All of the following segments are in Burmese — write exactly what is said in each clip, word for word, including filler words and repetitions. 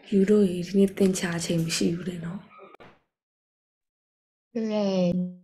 ယူတို့ရေဒီနေ့သင်ချာချိန်မရှိဘူးလေနော်对，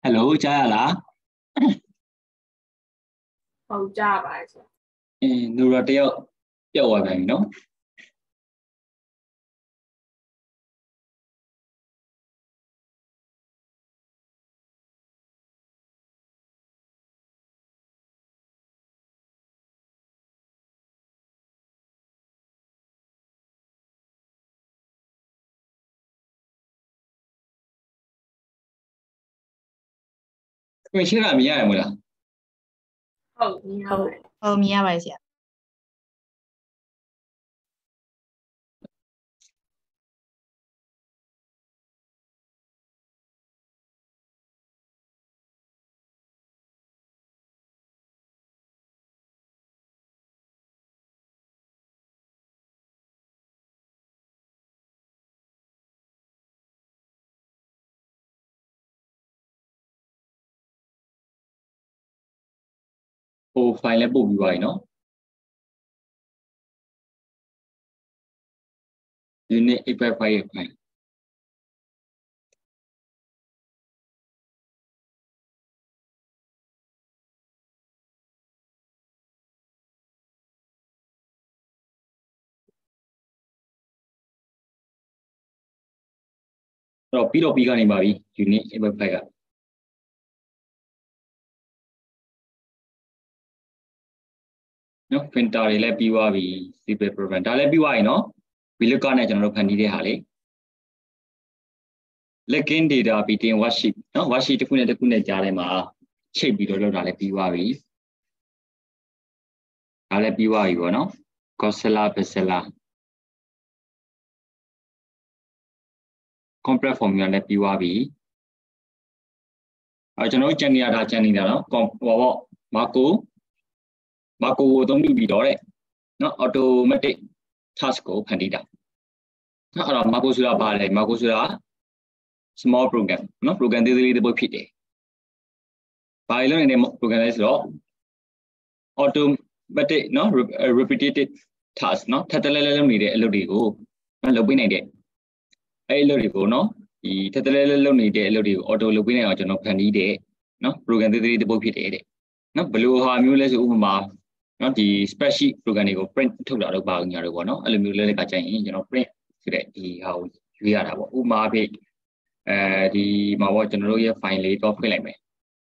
Hello, cha là. ဟုတ်ကြပါဆရာ Ừ, nụ ra tiêu, tiêu ở này nó. ကိုရှင်းတာမြင်ရတယ်မို့လားဟုတ်မြင်ရပါတယ်ဟုတ်မြင်ရပါတယ်ဆရာဟို file လည်းပို့ပြီးသွားပြီနော် unit eight point five ရဲ့ file အဲ့တော့ပြီးတော့ပြီးကနေပါပြီ unit eight point five က နော် printer တွေလည်းပြီးသွားပြီ civil program ဒါလည်းပြီးသွားပြီနော် VLOOKUP နဲ့ကျွန်တော်တို့ဖန်တီးတဲ့ဟာလေ login data between worksheet နော် worksheet တစ်ခုနဲ့တစ်ခုနဲ့ကြားထဲမှာချိတ်ပြီးတော့လောက်တာလည်းပြီးသွားပြီဒါလည်းပြီးသွားပြီပေါ့နော် Coursera Coursera complex formula လည်းပြီးသွားပြီအဲကျွန်တော်တို့ကြံနေရတာကြံနေတာနော်ဟောပေါ့ Marco Marco ကိုအသုံးပြုပြီးတော့တဲ့နော် automatic task ကိုဖန်တီးတာနော်အဲ့တော့ Marco ဆိုတာဘာလဲ Marco ဆိုတာ small program နော် program သေးသေးလေးတစ်ပုဒ်ဖြစ်တယ်ဘာလို့လဲနေ program လဲဆိုတော့ automatic နော် repetitive task နော်ထပ်တလဲလဲလုပ်နေတဲ့အလုပ်တွေကိုနော်လုပ်ပေးနိုင်တဲ့အဲ့အလုပ်တွေကိုနော်ဒီထပ်တလဲလဲလုပ်နေတဲ့အလုပ်တွေကို auto လုပ်ပေးနိုင်အောင်ကျွန်တော်ဖန်တီးတဲ့နော် program သေးသေးလေးတစ်ပုဒ်ဖြစ်တယ်တဲ့နော်ဘယ်လိုဟာမျိုးလဲဆိုဥပမာနော်ဒီ spreadsheet program တွေကို print ထုတ်တာတော့ပါညာတော့ပေါ့နော်အဲ့လိုမျိုးလဲလဲကကြရင်ကျွန်တော် print ဆိုတဲ့ဒီဟာကိုရွေးရတာပေါ့ဥပမာအဖြစ်အဲဒီမှာပေါ့ကျွန်တော်တို့ရဲ့ file လေးတော့ဖွင့်လိုက်မယ်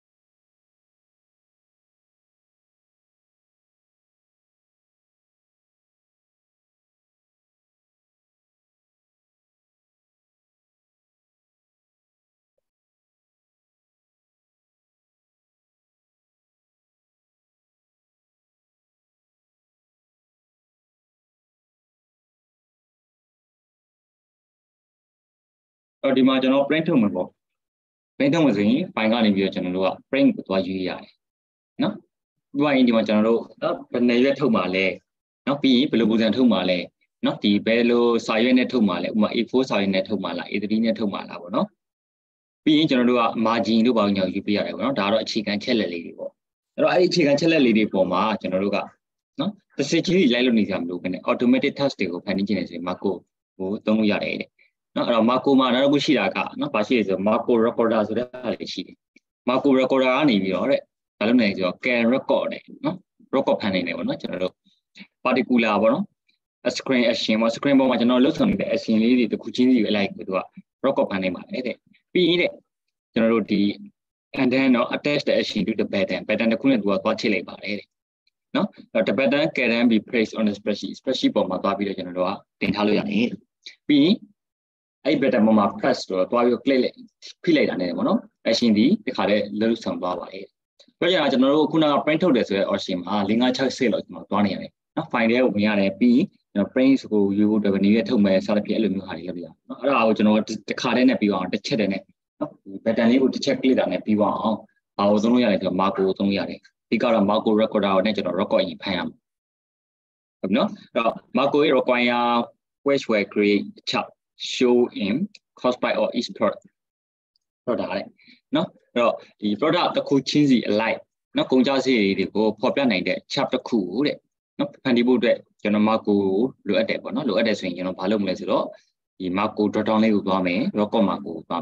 အော်ဒီမှာကျွန်တော် print ထုတ်မှာပေါ့ print ထုတ်မှာဆိုရင် file ကနေပြီးတော့ကျွန်တော်တို့က print ကိုသွားရွေးရတယ်နော်ပြီးရင်ဒီမှာကျွန်တော်တို့နော်ဘယ်နှစ်ရွက်ထုတ်မှာလဲနော်ပြီးရင်ဘယ်လိုပုံစံထုတ်မှာလဲနော်ဒီဘယ်လိုစာရွက်နဲ့ထုတ်မှာလဲဥပမာ A four စာရွက်နဲ့ထုတ်မှာလား A three နဲ့ထုတ်မှာလားပေါ့နော်ပြီးရင်ကျွန်တော်တို့က margin တို့ဘာညာယူပေးရတယ်ပေါ့နော်ဒါကတော့အခြေခံချက်လက်လေးတွေပေါ့အဲ့တော့အဲ့ဒီအခြေခံချက်လက်လေးတွေပေါ်မှာကျွန်တော်တို့ကနော်တစ်စစ်ချင်းကြီးလိုက်လို့နေကြမလို့ပဲနဲ့ automatic task တွေကိုဖန်တီးခြင်းနေဆိုရင် Marco ကိုသုံးလို့ရတယ်တဲ့နော်အဲ့တော့ Marco မှာနောက်တစ်ခုရှိတာကနော်ဘာရှိလဲဆိုတော့ Marco recorder ဆိုတဲ့ဟာလေးရှိတယ် Marco recorder ကနေပြီးတော့တဲ့ဘာလို့လဲဆိုတော့ can record တယ်နော် record ဖန်နေတယ်ပေါ့နော်ကျွန်တော်တို့ particular ပေါ့နော် screen action ပေါ့ screen ပေါ်မှာကျွန်တော်လှုပ်ဆောင်နေတဲ့ action လေးတွေတစ်ခုချင်းစီကိုအလိုက်သူက record ဖန်နေပါတယ်တဲ့ပြီးရင်တဲ့ကျွန်တော်တို့ဒီ and then နော် attach the action to the pattern pattern တစ်ခုနဲ့သူကသွားချိတ်လိုက်ပါတယ်တဲ့နော်အဲ့တော့ the pattern can be placed on the spreadsheet spreadsheet ပေါ်မှာသွားပြီးတော့ကျွန်တော်တို့ကတင်ထားလို့ရတယ်ပြီးရင်အဲ့ pattern ပေါ်မှာ press တော့သွားပြီး click လိုက်ဖိလိုက်တာနဲ့ပေါ့နော် action ဒီဒီခါလေးလှုပ်ဆောင်သွားပါတယ်ပြောကြတာကျွန်တော်တို့ခုနက print ထုတ်တယ်ဆိုတဲ့ option မှာ၄၅၆ set လောက်ကျွန်တော်သွားနေရတယ်နော် file တွေကိုဝင်ရတယ်ပြီးကျွန်တော် print ကိုယူဖို့အတွက်နေရထုတ်မယ်စသဖြင့်အဲ့လိုမျိုးဟာတွေလုပ်ရအောင်နော်အဲ့ဒါကိုကျွန်တော်တစ်ခါတည်းနဲ့ပြီးအောင်တစ်ချက်တည်းနဲ့နော်ဒီ pattern လေးကိုတစ်ချက် click တာနဲ့ပြီးအောင်ဘာကိုသုံးလို့ရလဲဆိုတော့ Marco ကိုသုံးလို့ရတယ်ဒီကတော့ Marco recorder ကိုနဲ့ကျွန်တော် record ရင်ဖန်ရမှာဟုတ်နော်အဲ့တော့ Marco require which will create chart show in cost by or each product product လေနော်အဲ့တော့ဒီ product တစ်ခုချင်းစီ alike နော်ကုန်ကြစည်တွေကိုဖော်ပြနိုင်တဲ့ chart တစ်ခုတဲ့နော်ဖန်တီးဖို့အတွက်ကျွန်တော် Marco ကိုလိုအပ်တယ်ပေါ့နော်လိုအပ်တယ်ဆိုရင်ကျွန်တော်ဘာလုပ်မလဲဆိုတော့ဒီ Marco drop down လေးကိုသွားမယ် record Marco ကိုသွားမယ်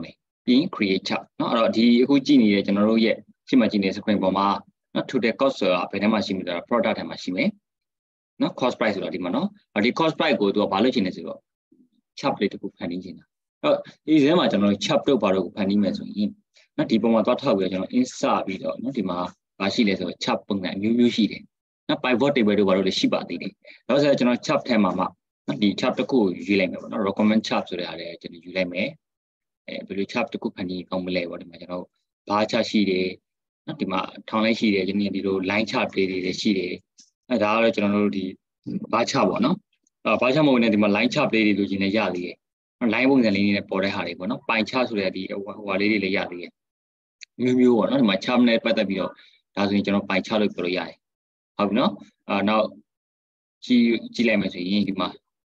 ပြီး create chart เนาะအဲ့တော့ဒီအခုကြည့်နေတဲ့ကျွန်တော်တို့ရဲ့ရှင်းမှကြည့်နေတဲ့ screen ပေါ်မှာเนาะ total cost ဆိုတာဘယ်ထဲမှာရှိမလဲ product ထဲမှာရှိမယ်เนาะ cost price ဆိုတာဒီမှာเนาะဒီ cost price ကိုသူကဘာလုပ်ချင်လဲဆိုတော့ chart လေးတစ်ခုဖန်တီးချင်တာအဲ့တော့ဒီထဲမှာကျွန်တော်တို့ chart တို့ဘာလို့ဖန်တီးမယ်ဆိုရင်เนาะဒီပုံမှာသွားထောက်ပြီးတော့ကျွန်တော် insert ပြီးတော့เนาะဒီမှာဘာရှိလဲဆိုတော့ chart ပုံစံအမျိုးမျိုးရှိတယ်เนาะ pivot table တို့ဘာလို့လဲရှိပါသေးတယ်ဒါဆိုကျွန်တော် chart ထဲမှာမှဒီ chart တစ်ခုကိုယူလိုက်မယ်ပေါ့เนาะ recommend chart ဆိုတဲ့အရာလေးကျွန်တော်ယူလိုက်မယ်အဲဘယ်လို chart တစ်ခုဖန်တီးကောင်းမလဲပေါ့ဒီမှာကျွန်တော်ဘာ chart ရှိတယ်เนาะဒီမှာထောင်လိုက်ရှိတယ်ကျွန်တော်ဒီလို line chart တွေတွေရှိတယ်အဲဒါကတော့ကျွန်တော်တို့ဒီဘာ chart ပေါ့เนาะအဲဘာ chart မဟုတ်နဲ့ဒီမှာ line chart လေးတွေလိုချင်နေရသေးတယ် line ပုံစံလေးတွေနဲ့ပေါ်တဲ့ဟာတွေပေါ့เนาะ pie chart ဆိုတဲ့ဒီဟိုဟာလေးတွေလည်းရသေးတယ်မျိုးမျိုးပေါ့เนาะဒီမှာ chart နဲ့ပတ်သက်ပြီးတော့ဒါဆိုရင်ကျွန်တော် pie chart လို့ပြောလို့ရတယ်ဟုတ်ပြီเนาะအဲနောက်ကြည့်ကြည့်လိုက်မယ်ဆိုရင်ဒီမှာ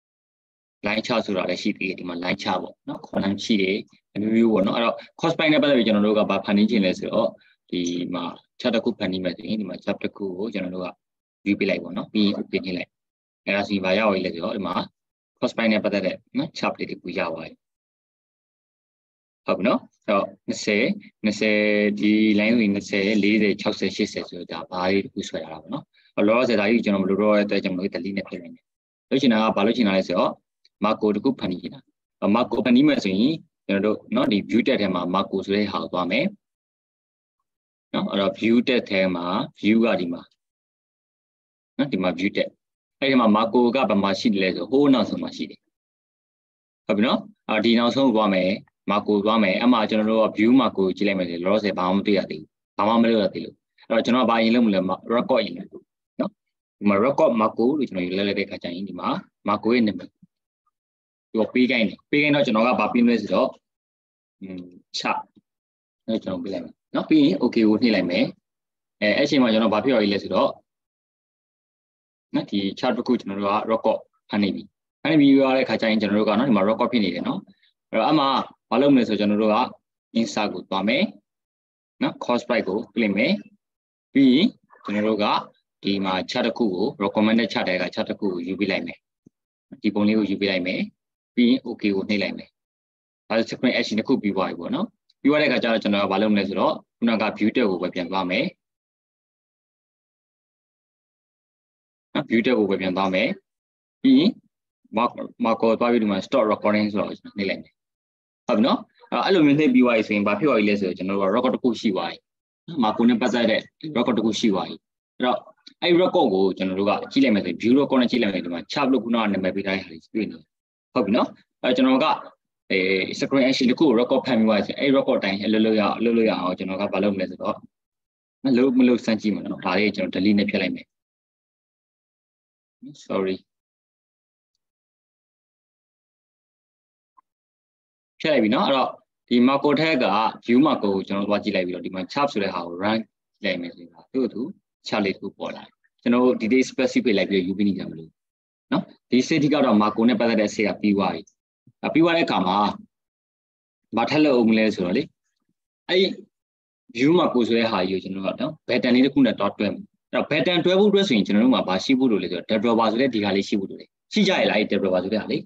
line chart ဆိုတာလည်းရှိသေးတယ်ဒီမှာ line chart ပေါ့เนาะ column ရှိတယ်အမျိုးမျိုးပေါ့เนาะအဲ့တော့ cost price နဲ့ပတ်သက်ပြီးကျွန်တော်တို့ကဘာဖန်တီးခြင်းလဲဆိုတော့ဒီမှာ chart တစ်ခုဖန်တီးမယ်ဆိုရင်ဒီမှာ chart တစ်ခုကိုကျွန်တော်တို့က view ပေးလိုက်ပေါ့เนาะပြီးရင် open နှိပ်လိုက်အဲ့ဒါဆိုရင်ဘာရအောင်လဲဆိုတော့ဒီမှာ cost price နဲ့ပတ်သက်တဲ့เนาะ chart လေးတွေရသွားပြီဟုတ်ပြီเนาะအဲ့တော့20 20ဒီ line ဆိုရင်20 40 60 80ဆိုတော့ဒါဘာလေးတစ်ခုဆွဲရတာပေါ့เนาะအဲ့တော့လောဆယ်ဒါကြီးကျွန်တော်မလို့တော့တဲ့အတွက်ကျွန်တော်တို့ delete နဲ့ပြင်လိုက်တယ်လို့ချင်တာကဘာလို့ချင်တာလဲဆိုတော့ Marco တခုဖန်တီးနေတာ Marco ဖန်တီးမယ်ဆိုရင်ကျွန်တော်တို့เนาะဒီ view tab ထဲမှာ Marco ဆိုတဲ့ဟာကိုသွားမယ်เนาะအဲ့တော့ view tab ထဲမှာ view ကဒီမှာเนาะဒီမှာ view tab အဲ့ဒီမှာ Marco ကဘာမှရှိတယ်လဲဆိုဟိုးနောက်ဆုံးမှာရှိတယ်ဟုတ်ပြီเนาะအဲ့ဒီနောက်ဆုံးသွားမယ် Marco သွားမယ်အမှကျွန်တော်တို့က view Marco ကြည့်လိုက်မယ်ဆိုလောဆယ်ဘာမှမတွေ့ရသေးဘူးဘာမှမလုပ်ရသေးလို့အဲ့တော့ကျွန်တော်ဘာရင်လုပ်မလဲ record ရင်လုပ်เนาะဒီမှာ record Marco လို့ကျွန်တော်ရေးလိုက်တဲ့အခါကျရင်ဒီမှာ Marco ရဲ့ name ဒီပေးကိုင်းတယ်ပေးကိုင်းတော့ကျွန်တော်ကဘာပေးမလဲဆိုတော့อืม chart အဲ့ကျွန်တော်ပေးလိုက်မယ်เนาะပြီးရင် okay ကိုနှိပ်လိုက်မယ်အဲအဲ့ချိန်မှာကျွန်တော်ဘာဖြစ်ရည်လဲဆိုတော့เนาะဒီ chart တစ်ခုကျွန်တော်တို့က record ဖန်နေပြီဖန်နေပြီရတဲ့အခါကျရင်ကျွန်တော်တို့ကเนาะဒီမှာ record ဖြစ်နေတယ်เนาะအဲ့တော့အမှဘာလုပ်မလဲဆိုကျွန်တော်တို့က insert ကိုသွားမယ်เนาะ cost price ကိုပြင်မယ်ပြီးရင်ကျွန်တော်တို့ကဒီမှာ chart တစ်ခုကို recommended chart တွေက chart တစ်ခုကိုယူပေးလိုက်မယ်ဒီပုံလေးကိုယူပေးလိုက်မယ်ပြီးရင် okay ကိုနှိပ်လိုက်မယ်ဒါဆို screen action တစ်ခုပြီးသွားပြီပေါ့နော်ပြီးသွားတဲ့အခါကျတော့ကျွန်တော်ကဘာလုပ်မလဲဆိုတော့ခုနက view tab ကိုပဲပြန်သွားမယ်နော် view tab ကိုပဲပြန်သွားမယ်ပြီးရင် marker သွားပြီးဒီမှာ stop recording ဆိုတော့နှိပ်လိုက်မယ်ဟုတ်ပြီနော်အဲ့လိုမျိုးနှိပ်ပြီးသွားပြီဆိုရင်ဘာဖြစ်သွားပြီလဲဆိုတော့ကျွန်တော်တို့က record တစ်ခုရှိသွားပြီနော် marker နဲ့ပတ်သက်တဲ့ record တစ်ခုရှိသွားပြီအဲ့တော့အဲ့ record ကိုကျွန်တော်တို့ကကြည့်လိုက်မယ်ဆိုရင် view record နဲ့ကြည့်လိုက်မယ်ဒီမှာ chart လို့ခုနကနာမည်ပေးထားတဲ့ဟာလေးတွေ့နေဟုတ်ပြီနော်အဲကျွန်တော်ကအဲ screen action တစ်ခုကို record ဖတ်ပြီးသွားပြီအဲ့ record တိုင်းအလုပ်လုပ်ရအောင်အလုပ်လုပ်ရအောင်ကျွန်တော်ကဘာလုပ်မလဲဆိုတော့မလုပ်မလုပ်စမ်းကြည့်မှာနော်ဒါလေးကျွန်တော် delete နဲ့ဖြတ်လိုက်မယ် sorry ဖြတ်လိုက်ပြီနော်အဲ့တော့ဒီ marker ထက်က view marker ကိုကျွန်တော်သွားကြည့်လိုက်ပြီးတော့ဒီမှာ chart ဆိုတဲ့ဟာကို run ကြည့်လိုက်မယ်ဆိုရင်သူ့သူ chart လေးတစ်ခုပေါ်လာတယ်ကျွန်တော်ဒီ date specific လိုက်ပြီးတော့ယူပြီးနေကြမလို့နော်ဒီ city ကတော့ marker နဲ့ပတ်သက်တဲ့ set ကပြီးသွားပြီအပြီးသွားတဲ့အခါမှာမထက်လို့အောင်မလဲဆိုတော့လေအဲ့ view marker ဆိုတဲ့ဟာကြီးကိုကျွန်တော်ကနော် button လေးတစ်ခုနဲ့ dot တွဲမယ်အဲ့တော့ button တွဲဖို့အတွက်ဆိုရင်ကျွန်တော်တို့မှာဘာရှိဖို့လို့လဲဆိုတော့ developer ဆိုတဲ့ဒီဟာလေးရှိဖို့လို့လေရှိကြရလားအဲ့ developer ဆိုတဲ့ဟာလေး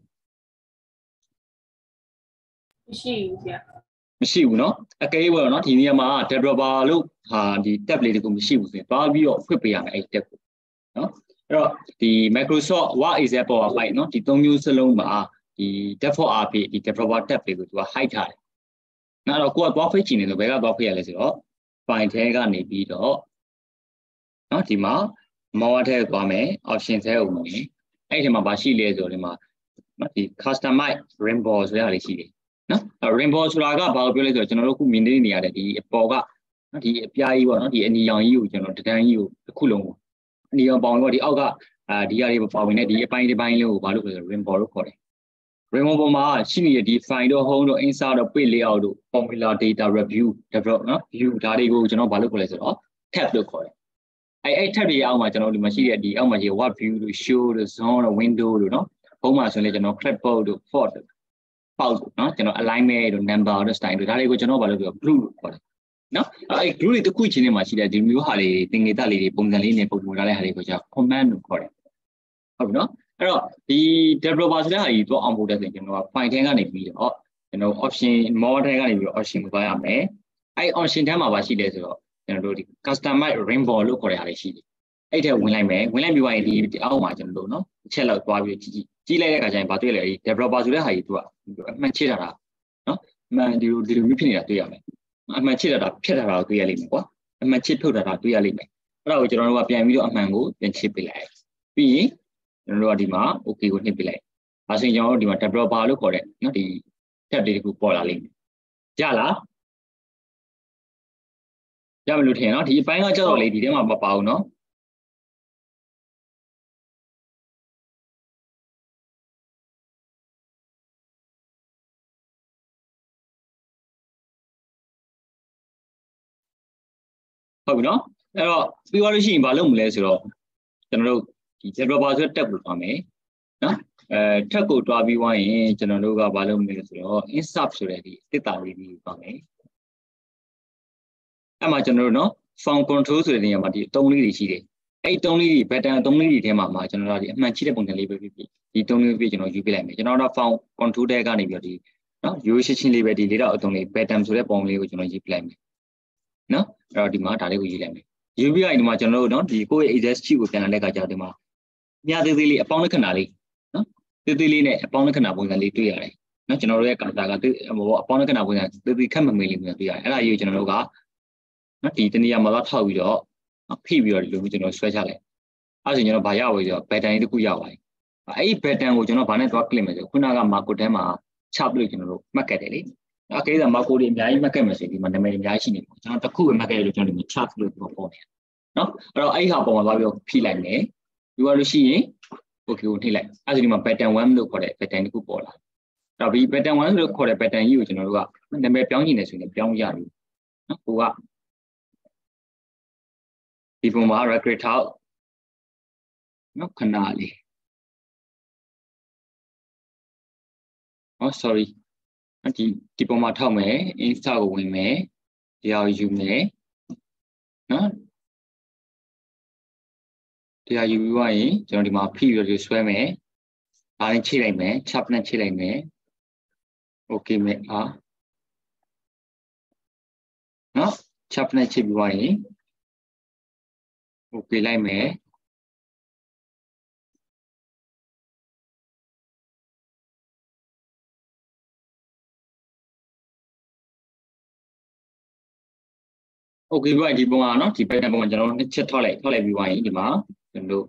မရှိဘူးဗျာမရှိဘူးเนาะအကယ်၍ပေါ့နော်ဒီနေရာမှာ developer လို့ဟာဒီ tab လေးတခုမရှိဘူးဆိုရင်တွားပြီးတော့ဖွင့်ပေးရမယ်အဲ့ tab ကိုเนาะအဲ့တော့ဒီ Microsoft Word Excel PowerPoint เนาะဒီသုံးမျိုးစလုံးမှာဒီ default အဖြစ်ဒီ developer tab လေးကိုသူက hide ထားတယ်။နောက်တော့ကိုကသွားဖိတ်ချင်နေလို့ဘယ်ကသွားဖိတ်ရလဲဆိုတော့ file ထဲကနေပြီးတော့เนาะဒီမှာ more ထဲသွားမယ် option ထဲကိုဝင်အဲ့ဒီမှာဘာရှိလဲဆိုတော့ဒီမှာဒီ customize rainbow ဆိုတဲ့ဟာလေးရှိတယ်။နော် rainbow ဆိုတာကဘာကိုပြောလဲဆိုတော့ကျွန်တော်တို့ခုမြင်နေနေရတဲ့ဒီအပေါ်ကနော်ဒီအပြားကြီးပေါ့နော်ဒီအနီရောင်ကြီးကိုကျွန်တော်တန်းကြီးကိုတစ်ခုလုံးအနီရောင်ပေါင်ပေါ့ဒီအောက်ကအာဒီဟာတွေပေါင်ဝင်တဲ့ဒီအပိုင်းတစ်ပိုင်းလေးကိုဘာလို့ပြောလဲ rainbow လို့ခေါ်တယ် rainbow ပေါ်မှာရှိနေတဲ့ဒီ file တော့ home တော့ insert တော့ page layout တို့ formula data review develop နော် view ဒါတွေကိုကျွန်တော်ဘာလို့ခေါ်လဲဆိုတော့ tab လို့ခေါ်တယ်အဲ့အဲ့ tab တွေအောက်မှာကျွန်တော်ဒီမှာရှိတဲ့ဒီအောက်မှာရှိ what view တို့ show တို့ zone တို့ window တို့နော် home မှာဆိုရင်ကျွန်တော် clipboard တို့ font တို့ပေါက်เนาะကျွန်တော် alignment တို့ number တို့ style တို့ဒါတွေကိုကျွန်တော်ဘာလို့ပြော group လို့ခေါ်တယ်เนาะအဲ့ group တွေတစ်ခုချင်းထဲမှာရှိတဲ့ဒီမျိုးဟာလေးသင်္ကေတလေးတွေပုံစံလေးနဲ့ပုံပေါ်ထားတဲ့ဟာတွေကိုကျွန်တော် command လို့ခေါ်တယ်ဟုတ်ပြီเนาะအဲ့တော့ဒီ developer ဆိုတဲ့ဟာကြီးတော့အောင်ပို့တဲ့ဆိုရင်ကျွန်တော်က file ထဲကနေပြီးတော့ကျွန်တော် option more ထဲကနေပြီး option ကိုသွားရမယ်အဲ့ option ထဲမှာပါရှိတယ်ဆိုတော့ကျွန်တော်တို့ဒီ customize rainbow လို့ခေါ်ရတာရှိတယ်အဲ့ထဲဝင်လိုက်မယ်ဝင်လိုက်ပြီးသွားရင်ဒီအောက်မှာကျွန်တော်တို့နော်အချက်လောက်သွားပြီးကြည့်ကြည့်ကြည့်လိုက်တဲ့အခါကျရင်ဘာတွေ့လဲဒီ developer ဆိုတဲ့ဟာကြီးသူကအမှန်ချစ်တာတာနော်အမှန်ဒီလိုဒီလိုမျိုးဖြစ်နေတာတွေ့ရမယ်အမှန်ချစ်တာတာဖြစ်တာတာကိုတွေ့ရလိမ့်မယ်ကွာအမှန်ချစ်ထုတ်တာတာတွေ့ရလိမ့်မယ်အဲ့ဒါကိုကျွန်တော်တို့ကပြန်ပြီးတော့အမှန်ကိုပြန်ချစ်ပေးလိုက်ပြီးရင်ကျွန်တော်တို့ကဒီမှာ okay ကိုနှိပ်ပေးလိုက်ဒါဆိုရင်ကျွန်တော်တို့ဒီမှာ developer လို့ခေါ်တဲ့နော်ဒီ tab လေးတစ်ခုပေါ်လာလိမ့်မယ်ကြလားကြမလို့ထင်နော်ဒီအပိုင်းကကြောက်တော့လေဒီထဲမှာမပါဘူးနော်ဟုတ်ပြီနော်အဲ့တော့ပြီးသွားလို့ရှိရင်ဘာလုပ်မလဲဆိုတော့ကျွန်တော်တို့ဒီ developer ဆိုတဲ့ tab ကိုသွားမယ်နော်အဲထက်ကိုတွားပြီးွားရင်ကျွန်တော်တို့ကဘာလုပ်မလဲဆိုတော့ insert ဆိုတဲ့ဒီအသစ်တာလေးပြီးသွားမယ်အဲ့မှာကျွန်တော်တို့နော် font control ဆိုတဲ့နေရာမှာဒီအသုံးလေးတွေရှိတယ်အဲ့ဒီသုံးလေးတွေ button အသုံးလေးတွေထဲမှာမှာကျွန်တော်တို့ဒီအမှန်ချိတဲ့ပုံစံလေးပဲဖြစ်ဖြစ်ဒီသုံးလေးပဲကျွန်တော်ယူပြလိုက်မယ်ကျွန်တော်တို့ font control တဲကနေပြီးတော့ဒီနော်ရိုးရှင်းရှင်းလေးပဲဒီလေးတော့အသုံးလေး button ဆိုတဲ့ပုံလေးကိုကျွန်တော်ယူပြလိုက်မယ်နော်အဲ့တော့ဒီမှာဒါလေးကိုယူလိုက်မယ်ယူပြလိုက်ဒီမှာကျွန်တော်တို့နော်ဒီကိုယ့်ရဲ့ access sheet ကိုပြန်လာတဲ့အခါကျတော့ဒီမှာညသေးသေးလေးအပေါင်းလက္ခဏာလေးနော်သေးသေးလေးနဲ့အပေါင်းလက္ခဏာပုံစံလေးတွေ့ရတယ်နော်ကျွန်တော်တို့ရဲ့ကာတာကဟိုအပေါင်းလက္ခဏာပုံစံသေးသေးခက်မမေးလေးမျိုးတွေ့ရတယ်အဲ့ဒါကြီးကိုကျွန်တော်တို့ကနော်ဒီတနေရာမှာတော့ထောက်ပြီးတော့ဖိပြီးတော့ဒီလိုမျိုးကျွန်တော်ဆွဲချလိုက်အဲ့ဆိုကျွန်တော်ဗာရပါဆိုတော့ button လေးတစ်ခုရပါတယ်အဲ့ဒီ button ကိုကျွန်တော်ဗာနဲ့သွား click မယ်ဆိုခုနက marco ထဲမှာချပ်လို့ကျွန်တော်တို့မှတ်ခဲ့တယ်လေအကိစ္စ marco တွေအများကြီးမှတ်ခဲ့မယ်ဆိုဒီမှာနာမည်အများကြီးရှိနေပေါ့ကျွန်တော်တစ်ခုပဲမှတ်ခဲ့လို့ကျွန်တော်ဒီမှာ chart လို့ပြောပေါ်နေနော်အဲ့တော့အဲ့ဒီဟာပုံမှာသွားပြီးတော့ဖိလိုက်မယ်ပြီးသွားလို့ရှိရင် okay ကိုနှိပ်လိုက်အဲ့ဒီမှာ pattern one လို့ခေါ်တဲ့ pattern တစ်ခုပေါ်လာတော့ဒီ pattern one လို့ခေါ်တဲ့ pattern ကြီးကိုကျွန်တော်တို့ကနာမည်ပြောင်းချင်တယ်ဆိုရင်ပြောင်းရပြီနော်ဟိုကဒီပုံမှာ record ထောက်နော်ခဏလေးဟော sorry ဒီဒီပုံမှာထောက်မယ် insta ကိုဝင်မယ်ဒီဟာကိုယူမယ်နော်ဒီဟာယူပြီးသွားရင်ကျွန်တော်ဒီမှာဖိပြီးတော့ဆွဲမယ်ဒါနဲ့ချိတ်လိုက်မယ် chap နဲ့ချိတ်လိုက်မယ် okay မယ်အာနော် chap နဲ့ချိတ်ပြီးသွားရင် okay လိုက်မယ်โอเคပြီးဒီပုံကနော်ဒီ pattern ပုံကကျွန်တော်နှစ်ချက်ထောက်လိုက်ထောက်လိုက်ပြီးသွားရင်ဒီမှာကျွန်တော်တို့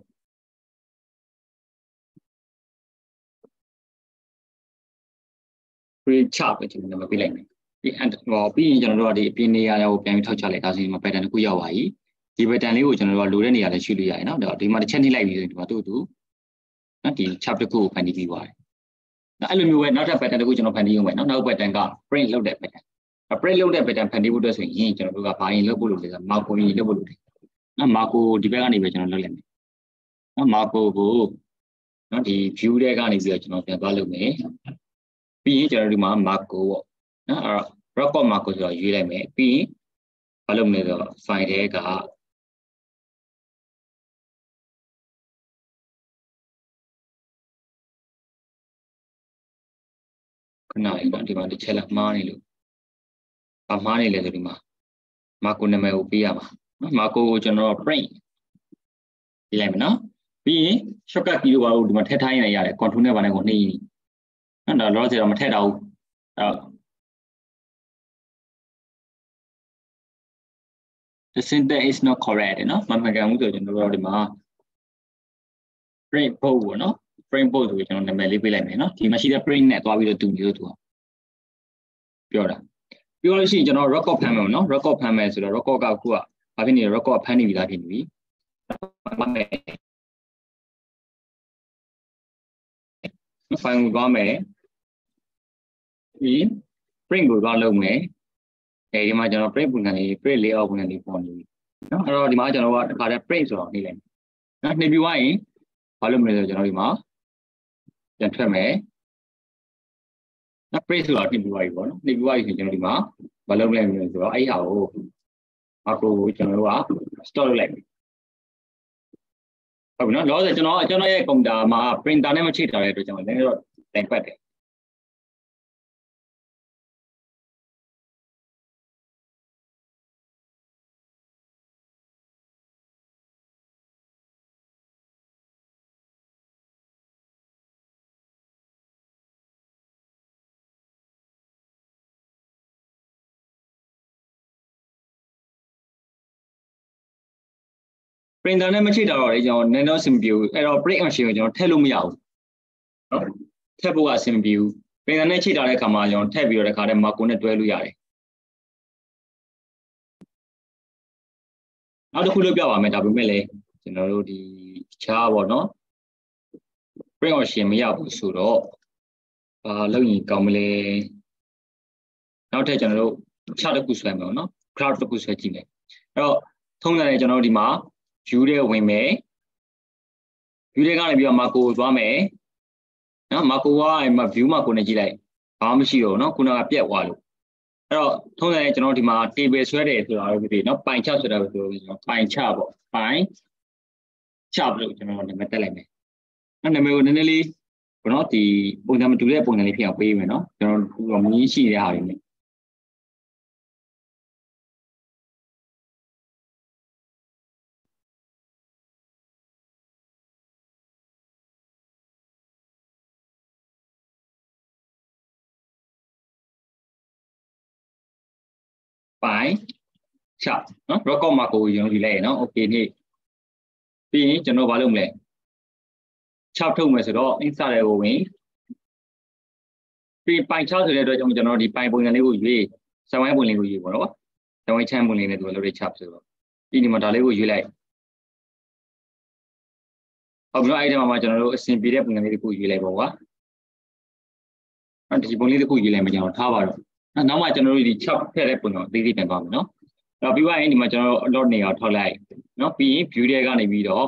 free chart ပဲကျွန်တော်ပြလိုက်မယ်ပြီးဟောပြီးရင်ကျွန်တော်တို့ကဒီအပြင်နေရာကိုပြန်ပြီးထောက်ချလိုက်ဒါဆိုရင်ဒီမှာ pattern တစ်ခုရောက်ပါပြီဒီ pattern လေးကိုကျွန်တော်တို့ကလိုတဲ့နေရာနဲ့ရှုလို့ရတယ်နော်ဒါဒီမှာတစ်ချက်နှိပ်လိုက်ပြီးဆိုရင်ဒီမှာတို့တူနော်ဒီ chart တစ်ခုကိုဖန်တီးပြီးသွားတယ်နော်အဲ့လိုမျိုးပဲနောက်ထပ် pattern တစ်ခုကျွန်တော်ဖန်တီးရုံပဲနော်နောက် pattern က print လုပ်တဲ့ pattern print လုပ်တဲ့ pattern ဖန်တီးဖို့အတွက်ဆိုရင်ကျွန်တော်တို့ကဘာရင်လုပ်ဖို့လုပ်လဲဆိုတော့ marco ရင်လုပ်ဖို့လုပ်တယ်နော် marco ဒီဘက်ကနေပဲကျွန်တော်လုပ်လိုက်မယ်နော် marco ကိုနော်ဒီ view တဲ့ကနေပြီးတော့ကျွန်တော်ပြန်သွားလုပ်မယ်ပြီးရင်ကျွန်တော်ဒီမှာ marco ပေါ့နော်အဲ့တော့ record marco ဆိုတော့ရွေးလိုက်မယ်ပြီးရင်ဘာလုပ်မလဲဆိုတော့ file ထဲကခဏလေးတော့ဒီမှာတစ်ချက်လောက်မှားနေလို့ဘာမှားနေလဲဆိုဒီမှာ marco နာမည်ကိုပေးရမှာနော် marco ကိုကျွန်တော် print ပြလိုက်မယ်နော်ပြီးရင် shortcut key ကိုဘာလို့ဒီမှာထည့်ထားရင်လည်းရတယ် control နဲ့ဘာနဲ့ကိုနှိပ်ရင်နော်ဒါတော့ဆိုတော့မထည့်တော့ဘူးအဲ့တော့ the syntax is not correct နော်မမှန်ကန်ဘူးဆိုတော့ကျွန်တော်တို့ဒီမှာ print bold ပေါ့နော် print bold ဆိုပြီးကျွန်တော်နာမည်လေးပေးလိုက်မယ်နော်ဒီမှာရှိတဲ့ print နဲ့သွားပြီးတော့တူနေလို့သူကပြောတာပြောလို့ရှိရင်ကျွန်တော် record ဖမ်းမယ်နော် record ဖမ်းမယ်ဆိုတော့ record ကအခုကဘာဖြစ်နေလဲ record ဖမ်းနေပြီလားဖြစ်နေပြီ file ကိုသွားမယ်ပြီး print ကိုသွားလုပ်မယ်အဲဒီမှာကျွန်တော် print ပုံစံလေး print layout ပုံစံလေးပေါ်နေပြီနော်အဲ့တော့ဒီမှာကျွန်တော်ကတစ်ခါတည်း print ဆိုတော့နှိပ်လိုက်နော်နှိပ်ပြီးသွားရင်ဘာလုပ်မလဲဆိုတော့ကျွန်တော်ဒီမှာပြန်ထွက်မယ်နော် print ဆိုတော့နှိပ်ပြီးသွားပြီပေါ့နော်နှိပ်ပြီးသွားပြီဆိုကျွန်တော်ဒီမှာဘာလုပ်မလဲဆိုတော့အဲ့ဟာကို macro ကိုကျွန်တော်တို့က store လုပ်လိုက်ပြီဟုတ်ပြီနော်လောဆယ်ကျွန်တော်ကျွန်တော်ရဲ့ကွန်ပျူတာမှာ printer နဲ့မချိတ်ထားတဲ့အတွက်ကျွန်တော်လည်းတော့တိုင်ပတ်တယ် printer နဲ့မချိတ်တာတော့လေကျွန်တော်နည်းနည်းအဆင်ပြေဘူးအဲ့တော့ print machine ကိုကျွန်တော်ထည့်လို့မရဘူးနော်ထည့်ဖို့ကအဆင်ပြေဘူး printer နဲ့ချိတ်တာတဲ့အခါမှာကျွန်တော်ထည့်ပြီးတော့တခါတည်း marco နဲ့တွဲလို့ရတယ်နောက်တစ်ခုလုပ်ပြပါမယ်ဒါပေမဲ့လည်းကျွန်တော်တို့ဒီချားပေါ့နော် print machine မရဘူးဆိုတော့အာလုပ်ရင်ကောင်းမလဲနောက်ထပ်ကျွန်တော်တို့ချားတစ်ခုဆွဲမယ်ပေါ့နော် cloud တစ်ခုဆွဲကြည့်မယ်အဲ့တော့ထုံးတယ်ကျွန်တော်တို့ဒီမှာ view တွေဝင်မယ် view တွေကနေပြီးတော့ marco ကိုသွားမယ်နော် marco ကအဲ့မှာ view marco နဲ့ကြည့်လိုက်ဘာမှမရှိတော့ဘူးနော်ခုနကပြက်သွားလို့အဲ့တော့ထုံးတယ်ကျွန်တော်ဒီမှာ table ဆွဲတယ်ဆိုတာလည်းဖြစ်နော်ပိုင်ချဆိုတာပဲဆိုတော့ကျွန်တော်ပိုင်ချပေါ့ပိုင်ချလို့ကျွန်တော်နာမည်တက်လိုက်မယ်အဲ့နာမည်ကိုနည်းနည်းလေးဘယ်တော့ဒီပုံစံမတူတဲ့ပုံစံလေးဖြစ်အောင်ပေးမယ်နော်ကျွန်တော်ခုတော့မင်းရှိတဲ့ဟာတွေနဲ့ပိုင်ချနော် record marco ကိုကျွန်တော်ယူလိုက်ရနော် okay နေ့ပြီးရင်ကျွန်တော်ဘာလုပ်မလဲချထုတ်မယ်ဆိုတော့ insert တွေကိုဝင်ပြီးပိုင်ချဆိုတဲ့အတွက်ကြောင့်ကျွန်တော်ဒီပိုင်ပုံစံလေးကိုရွေးစံဝိုင်းပုံလေးကိုရွေးပေါ့နော်စံဝိုင်းချမ်းပုံလေးနဲ့သူလုပ်ရချဆိုတော့ပြီးဒီမှာဒါလေးကိုရွေးလိုက်ဟုတ်ပြီနော်အဲ့ဒီမှာကျွန်တော်တို့အဆင်ပြေတဲ့ပုံစံလေးတစ်ခုရွေးလိုက်ပေါ့ကွာအဲ့ဒီပုံလေးတစ်ခုရွေးလိုက်မှကျွန်တော်ထားပါတော့နောက်မှကျွန်တော်တို့ဒီချက်ထည့်တဲ့ပုံစံအသေးသေးပြန်သွားမယ်နော်အဲ့တော့ပြီးသွားရင်ဒီမှာကျွန်တော်တို့ allot နေအောင်ထောက်လိုက်နော်ပြီးရင် view တွေကနေပြီးတော့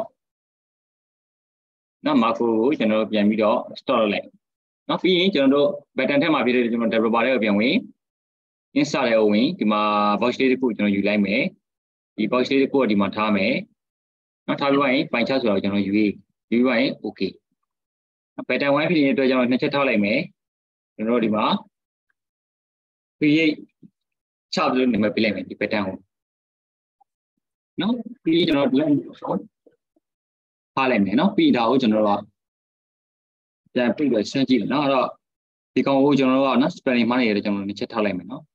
နော် marco ကိုကျွန်တော်တို့ပြန်ပြီးတော့ store လုပ်လိုက်နော်ပြီးရင်ကျွန်တော်တို့ button ထက်မှာဖြစ်တဲ့ကျွန်တော် developer တွေကိုပြန်ဝင် insert တွေကိုဝင်ဒီမှာ box လေးတစ်ခုကျွန်တော်ယူလိုက်မယ်ဒီ box လေးတစ်ခုကဒီမှာထားမယ်နော်ထားပြီးသွားရင်ပိုင်ချဆိုတာကိုကျွန်တော်ယူရေးယူပြီးသွားရင် okay button oneဖြစ်နေတဲ့အတွက်ကျွန်တော်နှစ်ချက်ထောက်လိုက်မယ်ကျွန်တော်တို့ဒီမှာ create ချပြီးနာမည်ပေးလိုက်မယ်ဒီ button ကိုနော်ပြီးကျွန်တော်ဒီလိုက်ထားလိုက်မယ်နော်ပြီးဒါကိုကျွန်တော်တို့ကပြန်ပြည့်ပြီးဆန်းကြည့်တယ်နော်အဲ့တော့ဒီကောင်ကိုကျွန်တော်တို့ကနော် spelling မှားနေရတယ်ကျွန်တော်တစ်ချက်ထားလိုက်မယ်နော်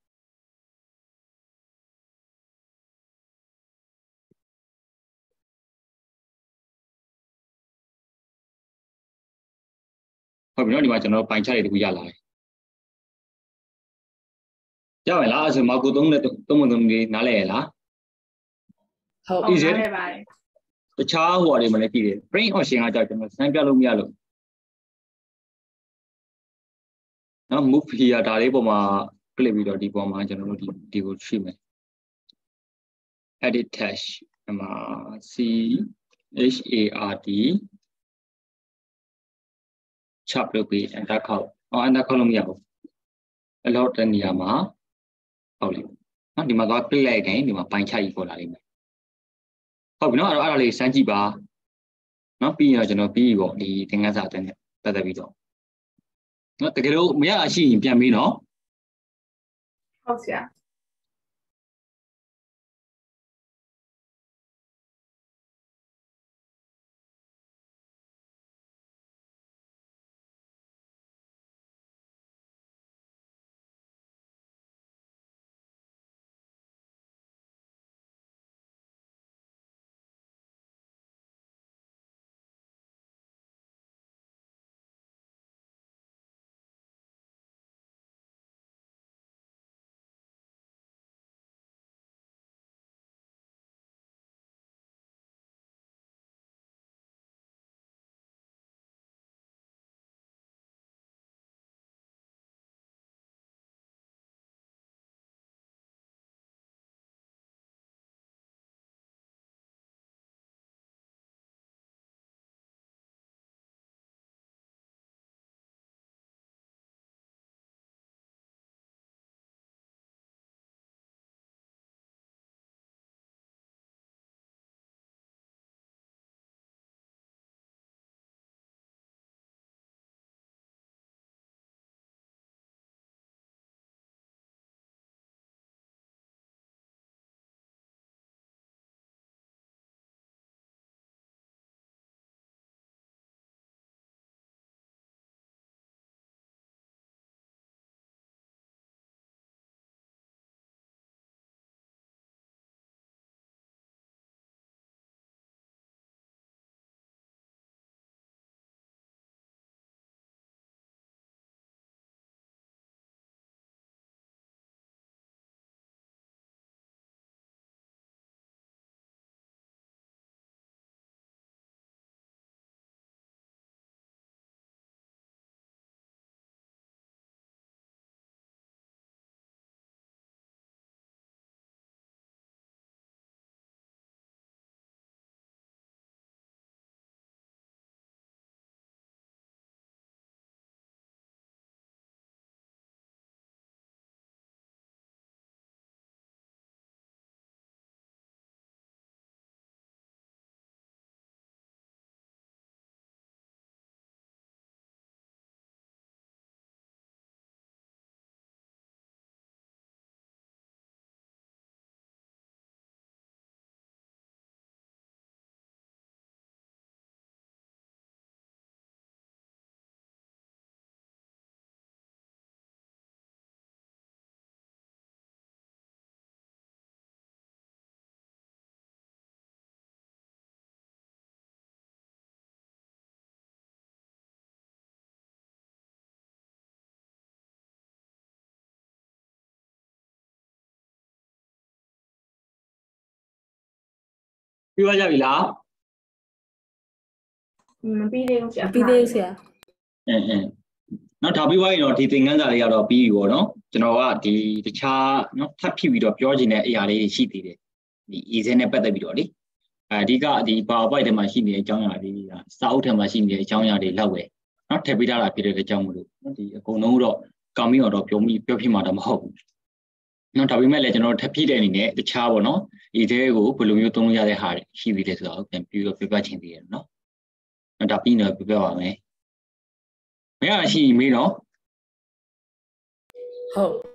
ဟုတ်ပြီနော်ဒီမှာကျွန်တော်ပိုင်ချတွေတခုရလာတယ်ရမယ်လားအဲ့ဆိုမောက်ကိုသုံးတဲ့သုံးမသုံးလေးနားလဲရလားဟုတ်ဟုတ်ပါတယ်ပါတယ်တခြားဟိုအတွေမလည်းကြည့်တယ် print option ကကြောက်ကျွန်တော်စမ်းပြလို့မရလို့နော် move here ဒါလေးပေါ်မှာ click ပြီးတော့ဒီပေါ်မှာကျွန်တော်တို့ဒီဒီကိုရှိမယ် edit text အမှာ c h a r d ချပ်လုပ်ပြီး enter ခေါက်အော် enter ခေါက်လို့မရဘူးအလော့တဲ့နေရာမှာဟုတ်လိမ့်နော်ဒီမှာသွား click လိုက်ရင်ဒီမှာပိုင်ချကြီးပေါ်လာလိမ့်မယ်ဟုတ်ပြီနော်အဲ့တော့အဲ့ဒါလေးစမ်းကြည့်ပါနော်ပြီးရင်တော့ကျွန်တော်ပြီးပြီပေါ့ဒီသင်ခန်းစာအတိုင်းတက်တက်ပြီးတော့နော်တကယ်လို့မရရှိရင်ပြန်ပြီးနော်ဟုတ်ဆရာပြီးသွားကြပြီလားမပြီးသေးဘူးဆရာပြီးသေးဘူးဆရာအင်းအင်းနော်ဒါပြီးသွားရင်တော့ဒီသင်ခန်းစာလေးကတော့ပြီးပြီပေါ့နော်ကျွန်တော်ကဒီတခြားနော်ထပ်ဖြစ်ပြီးတော့ပြောချင်တဲ့အရာလေးတွေရှိသေးတယ်ဒီ easy နဲ့ပတ်သက်ပြီးတော့လေအဓိကဒီ PowerPoint ထဲမှာရှိနေတဲ့အကြောင်းအရာလေးတွေကစာအုပ်ထဲမှာရှိနေတဲ့အကြောင်းအရာတွေလောက်ပဲနော်ထည့်ပေးထားတာဖြစ်တဲ့အကြောင်းမလို့နော်ဒီအကုန်လုံးတော့ကောင်းပြီးတော့ပြောမိပြောဖြစ်မှာတော့မဟုတ်ဘူးနော်ဒါပေမဲ့လည်းကျွန်တော်ထပ်ဖြစ်တဲ့အနေနဲ့တခြားပေါ့နော် easy ကိုဘယ်လိုမျိုးသုံးလို့ရတဲ့ဟာတွေရှိသေးတယ်ဆိုတော့ပြန်ပြီးတော့ပြပြချင်သေးတယ်နော်နော်ဒါပြီးတော့ပြပြပါမယ်မရရှိမေးတော့ဟုတ်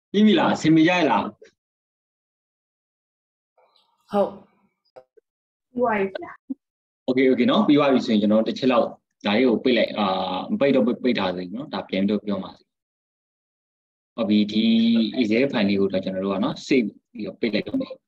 ပြီးပြီလားဆင်ပြေကြလားဟုတ်意外一下。 Okay okay เนาะပြီးသွားပြီဆိုရင်ကျွန်တော်တစ်ချက်လောက်ဒါလေးကိုပိတ်လိုက်အာမပိတ်တော့ပိတ်ထားသေးဘူးเนาะဒါပြန်ပြီးတော့ပြောပါစေဟုတ်ပြီဒီ easy file လေးကိုတော့ကျွန်တော်တို့ကเนาะ save ပြီးတော့ပိတ်လိုက်တော့မယ်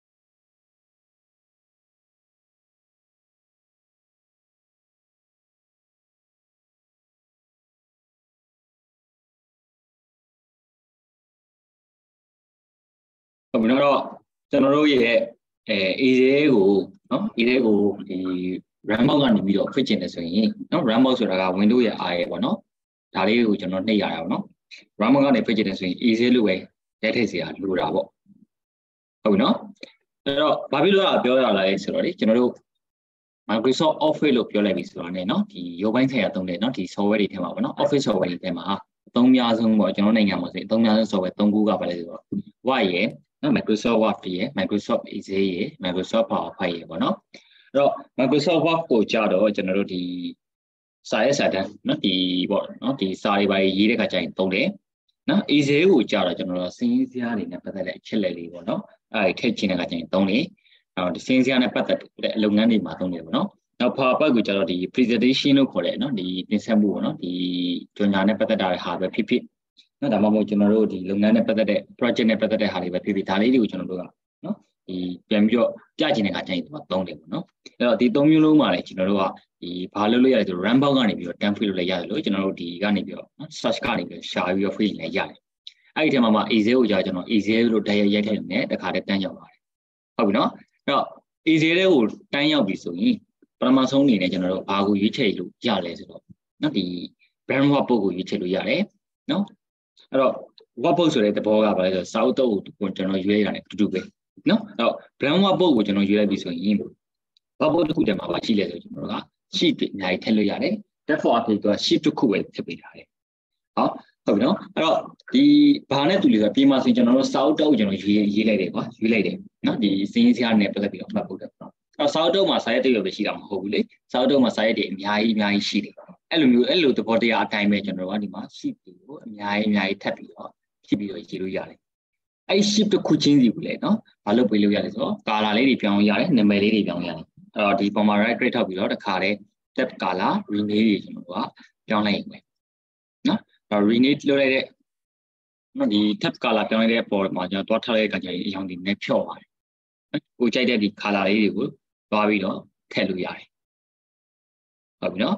ဟုတ်ပြီတော့ကျွန်တော်တို့ရဲ့အဲ easy ကိုเนาะ easy ကိုဒီ run box ကနေပြီးတော့ဖွင့်ချင်တယ်ဆိုရင်เนาะ run box ဆိုတာက Windows ရဲ့ R ရဲ့ပေါ့เนาะဒါလေးကိုကျွန်တော်နှိပ်ရတာပေါ့เนาะ run box ကနေဖွင့်ချင်တယ်ဆိုရင် easy လို့ပဲရိုက်ထည့်စရာလိုတာပေါ့ဟုတ်ပြီเนาะအဲ့တော့ဘာဖြစ်လို့ပြောရလဲဆိုတော့လေကျွန်တော်တို့ Microsoft Office လို့ပြောလိုက်ပြီဆိုတော့ねเนาะဒီရုပ်ပိုင်းဆိုင်ရာသုံးတဲ့เนาะဒီ software တွေထဲမှာပေါ့เนาะ Office software တွေထဲမှာအသုံးများဆုံးပေါ့ကျွန်တော်နိုင်ငံမှာဆိုရင်အသုံးများဆုံး software သုံးခုကပါလဲဆိုတော့ Word ရယ်เนาะ Microsoft Word ရယ် Microsoft Excel ရယ် Microsoft PowerPoint ရယ်ပေါ့เนาะအဲ့တော့ Microsoft Word ကိုကြာတော့ကျွန်တော်တို့ဒီစာရေးစာတန်းเนาะဒီပေါ့เนาะဒီစာတွေပါရေးတဲ့ခါကျရင်သုံးတယ်เนาะ Excel ကိုကြာတော့ကျွန်တော်တို့စင်းစရာတွေနဲ့ပတ်သက်တဲ့အချက်လက်လေးပေါ့เนาะအဲ့ဒီထည့်ချင်တဲ့ခါကျရင်သုံးတယ်အဲ့ဒီစင်းစရာနဲ့ပတ်သက်တဲ့လုပ်ငန်းတွေမှာသုံးတယ်ပေါ့เนาะနောက် PowerPoint ကိုကြာတော့ဒီ presentation လို့ခေါ်တယ်เนาะဒီတင်ဆက်မှုပေါ့เนาะဒီကြော်ညာနဲ့ပတ်သက်တာတွေဟာပဲဖြစ်ဖြစ်เนาะဒါမှမဟုတ်ကျွန်တော်တို့ဒီလုပ်ငန်းနဲ့ပတ်သက်တဲ့ project နဲ့ပတ်သက်တဲ့ဟာတွေပဲဖြစ်ဖြစ်ဒါလေးတွေကိုကျွန်တော်တို့ကเนาะဒီပြန်ပြီးတော့ပြချင်တဲ့ခါကျရင်ဒီမှာသုံးတယ်ပေါ့เนาะအဲ့တော့ဒီသုံးမျိုးလုံးမှာလည်းကျွန်တော်တို့ကဒီဘာလုပ်လို့ရလဲဆို run box ကနေပြီးတော့ template လုပ်လိုက်ရတယ်လို့ကျွန်တော်တို့ဒီကနေပြီးတော့ search ကနေပြီးတော့ရှာပြီးတော့ free လည်းရတယ်အဲ့ဒီထဲမှာမှာ easy ကိုကြာကျွန်တော် easy လို့တိုက်ရိုက်ရိုက်ထည့်နေတယ်တခါတည်းတန်းရောက်ပါတယ်ဟုတ်ပြီเนาะအဲ့တော့ easy တွေကိုတန်းရောက်ပြီဆိုရင်ပထမဆုံးအနေနဲ့ကျွန်တော်တို့ဘာကိုရွေးချယ်လို့ရလဲဆိုတော့เนาะဒီ brand workbook ကိုရွေးချယ်လို့ရတယ်เนาะအဲ့တော့ workbook ဆိုတဲ့သဘောကဘာလဲဆိုတော့စာအုပ်တုပ်ကိုကျွန်တော်ရွေးရတယ်တူတူပဲเนาะအဲ့တော့ brand workbook ကိုကျွန်တော်ရွေးလိုက်ပြီဆိုရင် workbook တစ်ခုတည်းမှာပါရှိလဲဆိုကျွန်တော်တို့က sheet တွေအများကြီးထည့်လို့ရတယ် therefore အဖြစ်က sheet တစ်ခုပဲထည့်ပေးထားတယ်ဟောဟုတ်ပြီเนาะအဲ့တော့ဒီဘာနဲ့တူလဲဆိုတော့ပြင်မှာဆိုရင်ကျွန်တော်တို့စာအုပ်တုပ်ကိုကျွန်တော်ရွေးရေးလိုက်တယ်ကွာရွေးလိုက်တယ်เนาะဒီစင်းစရာနဲ့ပတ်သက်ပြီးတော့မှတ်ဖို့တယ်ပေါ့အဲ့တော့စာအုပ်တုပ်မှာစာရက်တွေပဲရှိတာမဟုတ်ဘူးလေစာအုပ်တုပ်မှာစာရက်တွေအများကြီးအများကြီးရှိတယ်အဲ့လိုမျိုးအဲ့လိုသဘောတရားအတိုင်းပဲကျွန်တော်တို့ကဒီမှာ sheet တွေကိုအများကြီးအများကြီးထပ်ပြီးတော့ဖြစ်ပြီးတော့ရေးလို့ရတယ်အဲ့ sheet တစ်ခုချင်းစီကိုလေเนาะဘာလို့ပေးလို့ရလဲဆိုတော့ color လေးတွေပြောင်းရတယ်နာမည်လေးတွေပြောင်းရတယ်အဲ့တော့ဒီပုံမှာ right click ထောက်ပြီးတော့တခါတည်း tab color rename တွေကျွန်တော်တို့ကပြောင်းလိုက်ရင်ပဲเนาะအဲ့ rename လုပ်လိုက်တဲ့နော်ဒီ tab color ပြောင်းလိုက်တဲ့ပေါ်မှာကျွန်တော်တွားထားတဲ့အခါကျရင်အရောင်တွေနဲ့ဖြော့ပါတယ်ကိုကြိုက်တဲ့ဒီ color လေးတွေကိုတွားပြီးတော့ထည့်လို့ရတယ်ဟုတ်ပြီနော်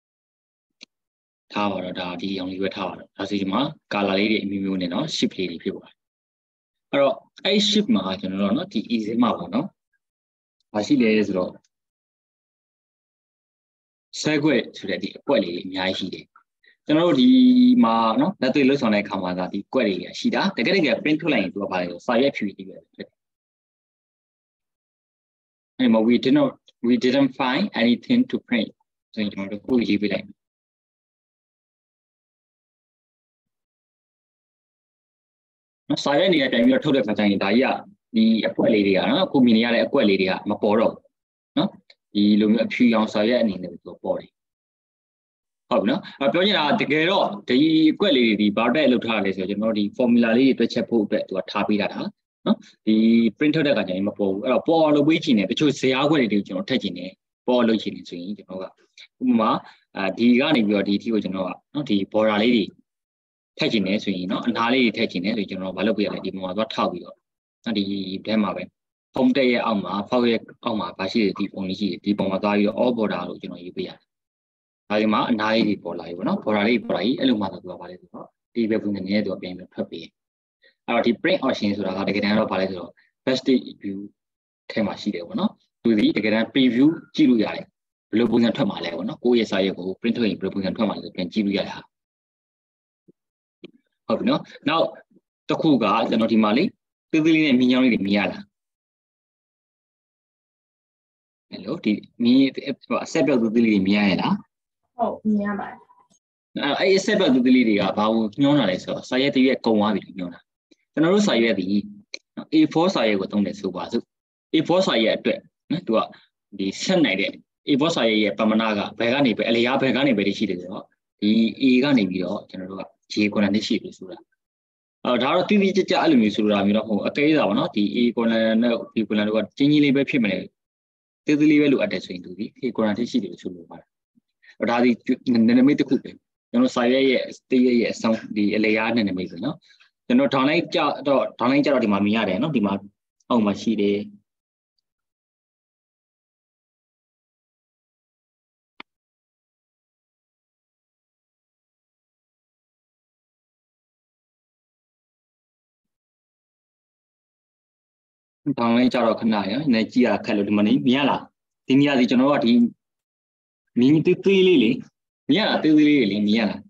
ထားပါတော့ဒါဒီအရောင်လေးပဲထားပါတော့ဒါဆိုဒီမှာ color လေးတွေအမျိုးမျိုးနဲ့နော် shift လေးတွေဖြစ်ပါတယ်အဲ့တော့အဲ့ shift မှာကျွန်တော်တို့နော်ဒီ easy မှာပေါ့နော်ဘာရှိလဲဆိုတော့ segue ဆိုတဲ့ဒီအကွက်လေးအများကြီးရှိတယ်ကျွန်တော်တို့ဒီမှာနော်လက်တွေ့လှုပ်ဆောင်တဲ့အခါမှာဒါဒီကွက်တွေရှိတာတကယ်တကယ် print ထုတ်လိုက်ရင်သူကဘာလဲဆိုစာရွက်ဖြူကြီးပဲဖြစ်တယ်အဲ့မှာ we did not we didn't find anything to print ဆိုရင်ကျွန်တော်တို့ကိုရေးပေးလိုက်နော်စာရွက်နေရာတိုင်ပြီးတော့ထုတ်တဲ့ခါကျရင်ဒါကြီးကဒီအကွက်လေးတွေကနော်ကိုမြင်နေရတဲ့အကွက်လေးတွေကမပေါ်တော့နော်ဒီလိုမျိုးအဖြူရောင်စာရွက်အနေနဲ့သူပေါ်တယ်ဟုတ်ပြီနော်အပြောချင်တာတကယ်တော့ဒီအကွက်လေးတွေဒီဘာတက်လောက်ထားရလဲဆိုတော့ကျွန်တော်ဒီ formula လေးတွေတွက်ချက်ဖို့အတွက်သူကထားပေးတာတာနော်ဒီ print ထုတ်တဲ့အခါကျရင်မပေါ်ဘူးအဲ့တော့ပေါ်လို့ပေးချင်တယ်တချို့ဇာတ်အကွက်တွေကျွန်တော်ထည့်ချင်တယ်ပေါ်လို့ချင်တယ်ဆိုရင်ကျွန်တော်ကဥပမာအဲဒီကနေပြီးတော့ဒီအထိကိုကျွန်တော်ကနော်ဒီ border လေးတွေထည့်ချင်တယ်ဆိုရင်နော်အနားလေးတွေထည့်ချင်တယ်ဆိုရင်ကျွန်တော်မလုပ်ပြရလဲဒီပုံမှာသွားထောက်ပြီးတော့နော်ဒီထဲမှာပဲ home တက်ရဲ့အောက်မှာဖောက်ရဲ့အောက်မှာဘာရှိတယ်ဒီပုံလေးရှိတယ်ဒီပုံမှာသွားပြီးတော့ all border လို့ကျွန်တော်ရေးပေးရတယ်ဒါဒီမှာအနားလေးတွေပေါ်လာပြီပေါ့နော် border လေးပေါ်လာပြီအဲ့လိုမှတော့သူကဘာလဲဆိုတော့ဒီဘက်ကနေနေတော့ပြန်ပြီးထွက်ပေးအဲ့တော့ဒီ print option ဆိုတာကတကယ်တမ်းတော့ဘာလဲဆိုတော့ best view ထဲမှာရှိတယ်ပေါ့နော်သူဒီတကယ်တမ်း preview ကြည့်လို့ရတယ်ဘယ်လိုပုံစံထွက်မှာလဲပေါ့နော်ကိုယ့်ရဲ့စာရွက်ကို print ထုတ်ရင်ဘယ်လိုပုံစံထွက်မှာလဲပြန်ကြည့်လို့ရတာဟုတ်ပြီနော်နောက်တစ်ခုကကျွန်တော်ဒီမှာလေသေးသေးလေးနဲ့မြင်းချောင်းလေးတွေမြင်ရလားဟယ်လိုဒီမြင်းအဆက်ပြောက်သေးသေးလေးတွေမြင်ရရလားဟုတ်မြင်ရပါတယ်အဲ့အဲ့အဆက်ပြောက်သေးသေးလေးတွေကဘာကိုညှောင်းတာလဲဆိုတော့စာရွက်တရွက်ကုံသွားပြီလို့ညှောင်းတာကျွန်တော်တို့စာရွက်ဒီ A four စာရွက်ကိုသုံးတယ်ဆိုပါစို့ A four စာရွက်အတွက်နော်သူကဒီဆက်နိုင်တဲ့ A four စာရွက်ရဲ့ပမာဏကဘယ်ကနေပဲအလျားဘယ်ကနေပဲရှိတယ်ဆိုတော့ဒီ A ကနေပြီးတော့ကျွန်တော်တို့က J ကွန်နဲ့ရှိပြီဆိုတာအော်ဒါတော့တိတိကျကျအဲ့လိုမျိုးဆိုတာမျိုးတော့ဟိုအသေးစားပါနော်ဒီ A colon နဲ့ B colon တို့ကချင်းချင်းလေးပဲဖြစ်မလဲသေးသေးလေးပဲလိုအပ်တယ်ဆိုရင်သူဒီ A colon ထိရှိတယ်ဆိုလို့ပါတယ်အဲ့ဒါဒီနည်းနည်းတစ်ခုပဲကျွန်တော်စာရဲရဲ့တေးရဲ့အဆောင်ဒီအလေအားနည်းနည်းပဲဆိုနော်ကျွန်တော်ထောင်လိုက်ကြတော့ထောင်လိုက်ကြတော့ဒီမှာမြင်ရတယ်နော်ဒီမှာအောက်မှာရှိတယ်ထောင်လိုက်ကြတော့ခဏရနေကြည့်ရခက်လို့ဒီမှာနေမြင်ရလားဒီနေရာစီကျွန်တော်ကဒီမြင်သေးသေးလေးလေမြင်ရလားသေးသေးလေးလေးမြင်ရလား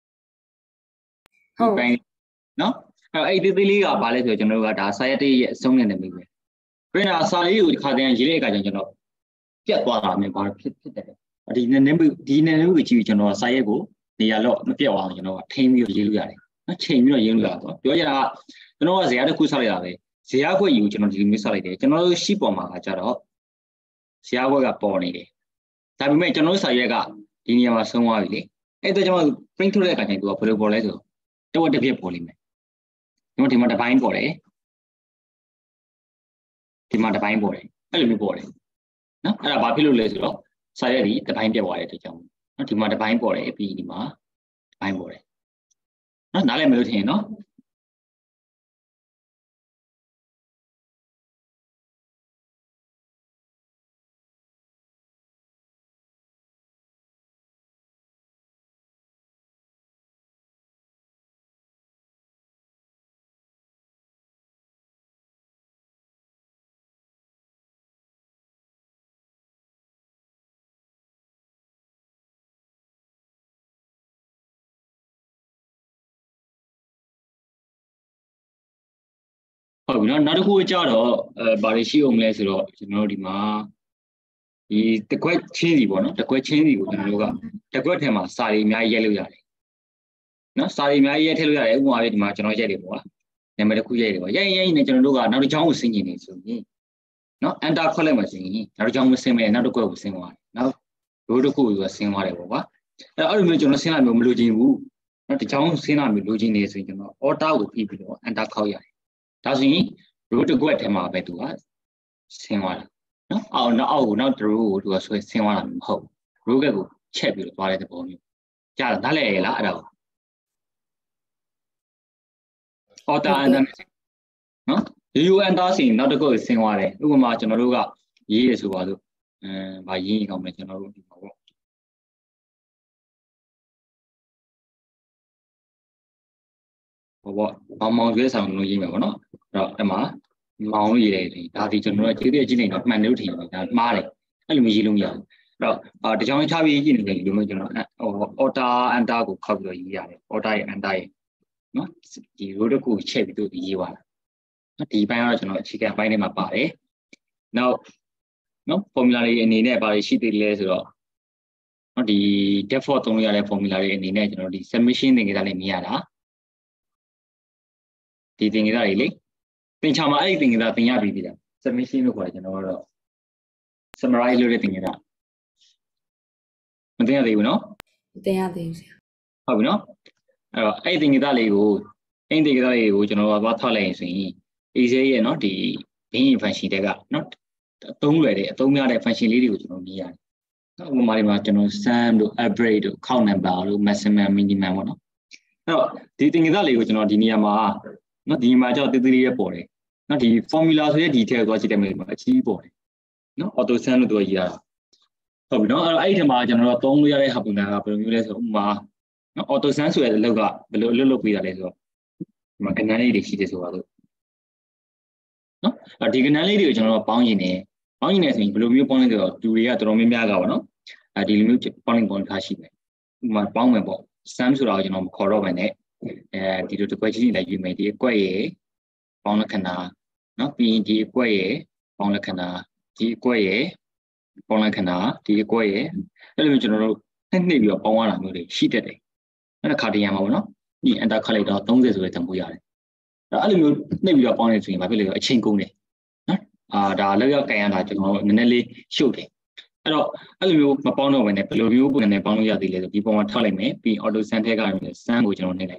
ဟုတ်ပိုင်းနော်အဲ့အဲ့သေးသေးလေးကဘာလဲဆိုတော့ကျွန်တော်တို့ကဒါစာရက်တည်းရဲ့အဆုံးနဲ့နေမိပဲပြင်တာစာလေးကိုဒီခါတည်းရေးလိုက်အခါကျကျွန်တော်ပြတ်သွားတာမျိုးဘာဖြစ်ဖြစ်တယ်ဒီနည်းနည်းဒီနည်းနည်းကိုကြည့်ပြီးကျွန်တော်စာရက်ကိုနေရာတော့မပြတ်အောင်ကျွန်တော်ကထိန်းပြီးရေးလို့ရတယ်နော်ချိန်ပြီးတော့ရေးလို့ရတော့ပြောကြတာကကျွန်တော်ကဇာတ်တစ်ခုဆောက်လိုက်တာပဲဇာတ်ခွက်ယူကျွန်တော်ဒီလိုမျိုးဆောက်လိုက်တယ်ကျွန်တော်တို့ရှိပေါ်မှာကကြတော့ဇာတ်ခွက်ကပေါ်နေတယ်ဒါပေမဲ့ကျွန်တော်တို့စာရက်ကဒီနေရာမှာဆုံးသွားပြီလေအဲ့တော့ကျွန်တော် print ထုတ်တဲ့အခါကျရင်သူကဘယ်လိုပေါ်လဲဆိုတော့တဝက်တစ်ပြက်ပေါ်လိမ့်မယ်ဒီမှာဒီမှာတစ်ပိုင်းပေါ်တယ်ဒီမှာတစ်ပိုင်းပေါ်တယ်အဲ့လိုမျိုးပေါ်တယ်နော်အဲ့ဒါဘာဖြစ်လို့လဲဆိုတော့စာရက်ဒီတစ်ပိုင်းပြက်သွားတဲ့အတွက်ကြောင့်နော်ဒီမှာတစ်ပိုင်းပေါ်တယ်ပြီးဒီမှာတစ်ပိုင်းပေါ်တယ်နော်နားလည်မလို့ထင်ရင်နော်ဟုတ်ပြီနော်နောက်တစ်ခုကြတော့အဲဘာတွေရှိအောင်လဲဆိုတော့ကျွန်တော်တို့ဒီမှာဒီတကွက်ချင်းစီပေါ့နော်တကွက်ချင်းစီကိုကျွန်တော်တို့ကတကွက်ထဲမှာစာရီအများကြီးရိုက်လို့ရတယ်နော်စာရီအများကြီးရိုက်ထည့်လို့ရတယ်ဥပမာလေးဒီမှာကျွန်တော်ရိုက်တယ်ပေါ့နာမည်တစ်ခုရိုက်တယ်ပေါ့ရိုက်ရိုက်နေကျွန်တော်တို့ကနောက်တစ်ချောင်းကိုဆင်းကျင်နေဆိုရင်နော် enter ခွက်လိုက်မှဆိုရင်နောက်တစ်ချောင်းကိုဆင်းမယ်နောက်တစ်ကွက်ကိုဆင်းသွားတယ်နောက်ရိုးတစ်ခုကိုဆင်းသွားတယ်ပေါ့ကွာအဲ့အဲ့လိုမျိုးကျွန်တော်ဆင်းလာမျိုးမလိုချင်ဘူးနော်တစ်ချောင်းဆင်းလာမျိုးလိုချင်နေဆိုရင်ကျွန်တော် order ကိုပြီးပြီးတော့ enter ခောက်ရတယ်ဒါဆိုရင် row တစ်ကွက်ထဲမှာပဲသူကဆင်းသွားတာနော်အော်နောက်အောက်ကိုနောက် row ကိုသူကဆွဲဆင်းသွားတာမဟုတ် row ကကိုချက်ပြီးတော့သွားတဲ့သဘောမျိုးကြားလားနားလည်ရလားအဲ့ဒါကို order enter နော် u enter ဆိုရင်နောက်တစ်ကွက်ကိုဆင်းသွားတယ်ဥပမာကျွန်တော်တို့ကရေးရဆိုပါလို့အမ်ဗာရေးရင်ကောင်းမယ်ကျွန်တော်တို့ဒီမှာပေါ့ဘောဘောမောင်ရွေးဆောင်လို့ရေးမယ်ပေါ့နော်အဲ့တော့အဲ့မှာမောင်လို့ရေးတယ်ဒါဒီကျွန်တော်တို့ကြည့်တဲ့ကြည့်နေတော့မှန်တယ်လို့ထင်တယ်ဒါမှားတယ်အဲ့လိုမျိုးရေးလို့မရဘူးအဲ့တော့အာတကြောင်ချပြီးကြည့်နေတယ်ဒီလိုမျိုးကျွန်တော်ဟို order enter ကိုခောက်ပြီးတော့ရေးရတယ် order ရဲ့ enter ရဲ့နော်ဒီ row တစ်ခုချက်ပြီးတော့ရေးပါလားနော်ဒီဘက်ကတော့ကျွန်တော်အခြေခံပိုင်းထဲမှာပါတယ်နောက်နော် formula တွေအနေနဲ့ဘာတွေရှိသေးလဲဆိုတော့နော်ဒီ default သုံးလို့ရတဲ့ formula တွေအနေနဲ့ကျွန်တော်ဒီ submission သင်္ကေတလေးမြင်ရတာဒီသင်္ကေတတွေလေသင်ချာမှာအဲ့ဒီသင်္ကေတသင်ရပြီးပြီလား submission လို့ခေါ်တယ်ကျွန်တော်ကတော့ summarize လုပ်တဲ့သင်္ကေတမသင်ရသေးဘူးနော်မသင်ရသေးဘူးဆရာဟုတ်ပြီနော်အဲ့တော့အဲ့ဒီသင်္ကေတလေးကိုအဲ့ဒီသင်္ကေတလေးကိုကျွန်တော်ကသွားထောက်လိုက်ရင်ဆိုရင် easy ရဲ့နော်ဒီ bin function တွေကနော်အသုံးလွယ်တဲ့အသုံးများတဲ့ function လေးတွေကိုကျွန်တော်မြင်ရတယ်နော်ဥပမာဒီမှာကျွန်တော် sum တို့ average တို့ count number တို့ maximum minimum ပေါ့နော်အဲ့တော့ဒီသင်္ကေတလေးကိုကျွန်တော်ဒီနေရာမှာနော်ဒီမှာကြောက်တေးသေးလေးရပေါ်တယ်နော်ဒီ formula ဆိုတဲ့ detail ကိုကြည့်တယ်မျိုးမှာအကြီးပေါ်တယ်နော် auto sum လို့သူကရေးရတာဟုတ်ပြီနော်အဲ့တော့အဲ့ဒီထဲမှာကျွန်တော်တို့သုံးလို့ရတဲ့ဟာပုံစံကဘယ်လိုမျိုးလဲဆိုတော့ဥပမာနော် auto sum ဆိုတဲ့အလုပ်ကဘယ်လိုအလုပ်လုပ်ပေးတာလဲဆိုတော့ဒီမှာကဏ္ဍလေးတွေရှိတယ်ဆိုပါလို့နော်အဲ့ဒီကဏ္ဍလေးတွေကိုကျွန်တော်တို့ပေါင်းရင်လည်းပေါင်းရင်လည်းဆိုရင်ဘယ်လိုမျိုးပေါင်းလဲဆိုတော့လူတွေကတော်တော်များများကပါနော်အဲဒီလိုမျိုးပေါင်းရင်ပေါင်းထားရှိတယ်ဥပမာပေါင်းမယ်ပေါ့ sum ဆိုတာကိုကျွန်တော်မခေါ်တော့ဘဲနဲ့အဲဒီလိုတစ်ခွက်ချင်းလိုက်ယူမယ်ဒီအကွက်ရဲ့ပေါင်းလက္ခဏာနော်ပြီးရင်ဒီအကွက်ရဲ့ပေါင်းလက္ခဏာဒီအကွက်ရဲ့ပေါင်းလက္ခဏာဒီအကွက်ရဲ့အဲ့လိုမျိုးကျွန်တော်တို့နှိမ့်နှိမ့်ပြီးတော့ပေါင်းရတာမျိုးတွေရှိတတ်တယ်အဲ့ဒါခါတရံမှာပေါ့နော်ဒီ enter ခါလိုက်တော့သုံးဆယ်ဆိုတဲ့တန်ဖိုးရတယ်အဲ့လိုမျိုးနှိမ့်ပြီးတော့ပေါင်းနေဆိုရင်ဘာဖြစ်လဲအချိန်ကုန်တယ်နော်အာဒါလောက်ရောက်ကန်ရတာကျွန်တော်နည်းနည်းလေးရှုပ်တယ်အဲ့တော့အဲ့လိုမျိုးမပေါင်းတော့ဘဲနဲ့ဘယ်လိုမျိုးပုံစံနဲ့ပေါင်းလို့ရသေးလဲဆိုဒီပုံမှာထောက်လိုက်မယ်ပြီး auto sum ထဲကနေ sum ကိုကျွန်တော်နှိမ့်လိုက်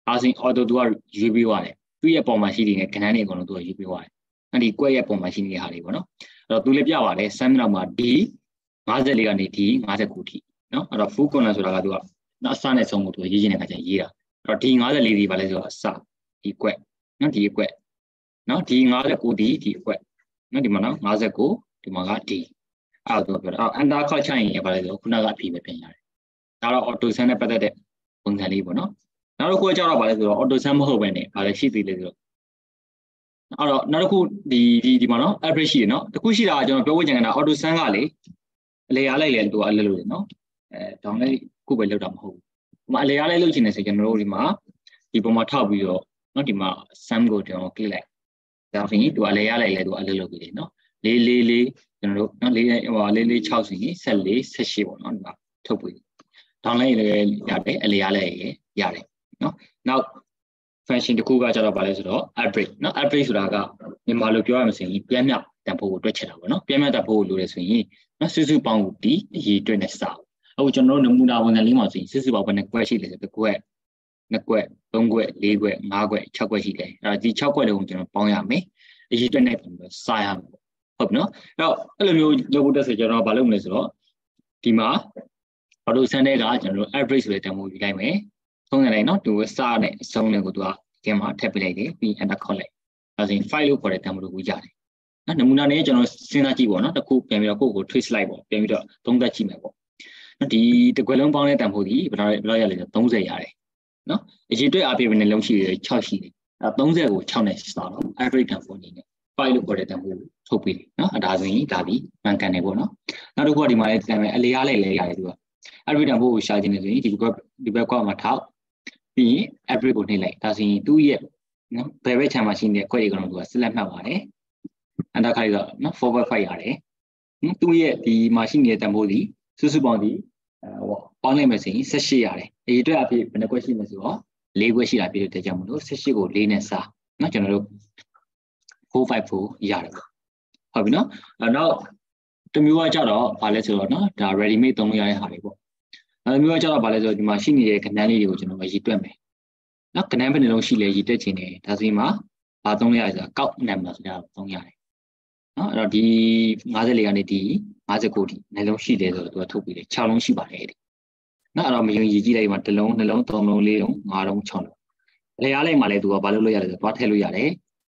ဒါဆိုရင် auto သူကရွေးပေးသွားတယ်သူ့ရဲ့ပုံမှာရှိနေတဲ့ခဏနေအကုန်လုံးသူကရွေးပေးသွားတယ်အဲ့ဒီကွက်ရဲ့ပုံမှာရှိနေတဲ့ဟာတွေပေါ့နော်အဲ့တော့သူလည်းပြပါတယ် sum နောက်မှာ d fifty-fourကနေ d fifty-nine ထိနော်အဲ့တော့ full corner ဆိုတာကသူကအစနဲ့ဆုံးကိုသူရေးချင်တဲ့အခါကျရေးတာအဲ့တော့ d fifty-four ဒီပါလဲဆိုတော့အစဒီကွက်နော်ဒီကွက်နော် d fifty-nine ဒီဒီကွက်နော်ဒီမှာနော်fifty-nineဒီမှာက d အဲ့တော့ပြောတာအဲ့ under ခေါက်ချရင်ပါလဲဆိုခုနကအဖြစ်ပဲပြင်ရတယ်ဒါတော့ auto sum နဲ့ပတ်သက်တဲ့ပုံစံလေးပေါ့နော်နောက်တစ်ခုကကြောက်တော့ပါလဲဆိုတော့ auto sum မဟုတ်ပဲねဗာလဲရှိသေးလေဆိုတော့အဲ့တော့နောက်တစ်ခုဒီဒီဒီမှာနော် average ရှိတယ်နော်တခုရှိတာကကျွန်တော်ပြောဖို့ကြံနေတာ auto sum ကလေအလေအားလိုက်လေသူကအလဲလို့လေနော်အဲတောင်းလိုက်ခုပဲလောက်တာမဟုတ်ဘူးဒီမှာအလေအားလိုက်လုပ်ချင်တယ်ဆိုကျွန်တော်တို့ဒီမှာဒီပုံမှာထောက်ပြီးတော့နော်ဒီမှာ sum ကိုကျွန်တော် click လိုက်ဒါဆိုရင်သူအလေအားလိုက်လေသူအလဲလုပ်ပြီးတယ်နော်၄၄၄ကျွန်တော်တို့နော်၄ဟို၄၄၆ဆိုရင်၁၄၁၈ပေါ့နော်ဒီမှာထုတ်ပြီးတောင်းလိုက်လေရတယ်အလေအားလိုက်ရတယ်နော်နောက် function တစ်ခုကကြတော့ဗာလဲဆိုတော့ average နော် average ဆိုတာကမြန်မာလိုပြောရမယ်ဆိုရင်ပြည့်မြောက်တန်ဖိုးကိုတွက်ချက်တာပေါ့နော်ပြည့်မြောက်တန်ဖိုးကိုလိုတယ်ဆိုရင်နော်စုစုပေါင်းကိုဒီအရေးတွက်နဲ့စအခုကျွန်တော်တို့နမူနာဝန်ခံလေးမှာဆိုရင်စုစုပေါင်းဘယ်နှကွက်ရှိလဲဆိုတော့တစ်ကွက်နှစ်ကွက်သုံးကွက်လေးကွက်ငါးကွက်၆ကွက်ရှိတယ်အဲ့တော့ဒီ၆ကွက်တွေကိုကျွန်တော်ပေါင်းရမယ်အရေးတွက်နဲ့ပြန်ပြီးစရမယ်ဟုတ်ပြီနော်အဲ့တော့အဲ့လိုမျိုးလုပ်ဖို့တက်ဆိုကျွန်တော်ဗာလုပ်မလဲဆိုတော့ဒီမှာ auto sum တွေကကျွန်တော်တို့ average ဆိုတဲ့တန်ဖိုးယူလိုက်မယ်သုံးရလိုက်နော်သူစနဲ့အဆုံးနဲ့ကိုသူကဒီမှာထည့်ပေးလိုက်တယ်ပြီး enter ခေါက်လိုက်ဒါဆိုရင် file လို့ခေါ်တဲ့တန်ဖိုးကိုရတယ်နော်နမူနာနဲ့ကျွန်တော်စဉ်းစားကြည့်ပေါ့နော်တစ်ခုပြန်ပြီးတော့ကိုယ့်ကို trace လိုက်ပေါ့ပြန်ပြီးတော့သုံးသပ်ကြည့်မယ်ပေါ့နော်ဒီတစ်ခွက်လုံးပေါင်းတဲ့တန်ဖိုးဒီဘယ်တော့ဘယ်တော့ရလဲဆိုတော့thirtyရတယ်နော်အရေးအတွက်အပြည့်ပဲနှလုံးရှိတယ်၆ရှိတယ်အဲthirtyကို၆နဲ့စတာတော့ average တန်ဖိုးအနေနဲ့ file လို့ခေါ်တဲ့တန်ဖိုးကိုထုတ်ပေးတယ်နော်အဲဒါဆိုရင်ဒါပြီးမှန်ကန်တယ်ပေါ့နော်နောက်တစ်ခုကဒီမှာလည်းတန်မယ်အလေအားလိုက်လဲရတယ်သူက average တန်ဖိုးကိုရှာခြင်းနေဆိုရင်ဒီဘက်ဒီဘက်ကမှာထောက်ပြီးရင် average ကိုနှိပ်လိုက်ဒါဆိုရင်သူ့ရဲ့နော်ဘယ်ဘက်ခြမ်းမှာရှိနေတဲ့ query ကတော့သူက select မှတ်ပါတယ် enter ခိုင်းတော့နော် four by five ရတယ်နော်သူ့ရဲ့ဒီမှာရှိနေတဲ့တန်ဖိုးဒီစုစုပေါင်းဒီအဲဟောပေါင်းလိုက်မယ်ဆိုရင်eighteenရတယ်အရေးအတွက်အဖြစ်ဘယ်နှကွက်ရှိလဲဆိုတော့၄ကွက်ရှိတာပြည့်တဲ့ကြောင့်မလို့eighteenကို၄နဲ့စားနော်ကျွန်တော်တို့four five fourရတယ်ဟုတ်ပြီနော်အဲနောက်တမျိုးကကြတော့ဗာလဲဆိုတော့နော်ဒါ ready made သုံးလို့ရတဲ့ဟာတွေပေါ့အဲမျိုးကကြတော့ဗာလဲဆိုတော့ဒီမှာရှိနေတဲ့ကဏ္ဍလေးတွေကိုကျွန်တော်ရေးတွက်မယ်နော်ကဏ္ဍဘယ်နှလုံးရှိလဲရေးတွက်ခြင်းတယ်ဒါဆိုရင်မှာဘာသုံးရလဲဆိုတော့ကောက်နံပါတ်ဆိုတာသုံးရတယ်နော်အဲ့တော့ဒီfifty-fourကနေဒီfifty-nineဒီနှလုံးရှိတယ်ဆိုတော့သူကထုတ်ပြီးတယ်sixလုံးရှိပါတယ်တဲ့နော်အဲ့တော့မယုံရေးကြည့်လိုက်မှာတစ်လုံးနှလုံးသုံးလုံးလေးလုံးငါးလုံး၆လုံးအလေအားလိုက်မှာလဲသူကဘာလုပ်လို့ရလဲဆိုတော့သွားထည့်လို့ရတယ်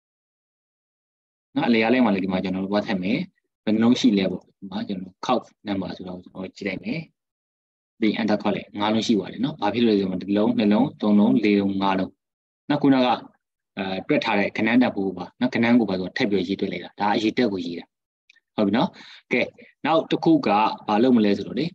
နော်အလေအားလိုက်မှာလဲဒီမှာကျွန်တော်တို့သွားထည့်မယ်ဘယ်နှလုံးရှိလဲပေါ့ဒီမှာကျွန်တော်ခောက်နံပါတ်ဆိုတော့ကျွန်တော်ကြည့်လိုက်မယ်ပြီး enter ခေါက်လိုက်ငါးလုံးရှိပါတယ်နော်ဘာဖြစ်လို့လဲဆိုတော့တစ်လုံးနှလုံးသုံးလုံးလေးလုံးငါးလုံးနောက်ခုနကအဲတွက်ထားတဲ့ခဏန်းတက်ဖို့ပါနော်ခဏန်းကိုပါဆိုထည့်ပြီးရေးတွက်လိုက်တာဒါအရေးတက်ကိုရေးတာဟုတ်ပြီနော်ကဲနောက်တစ်ခုကဘာလုပ်မလဲဆိုတော့လေ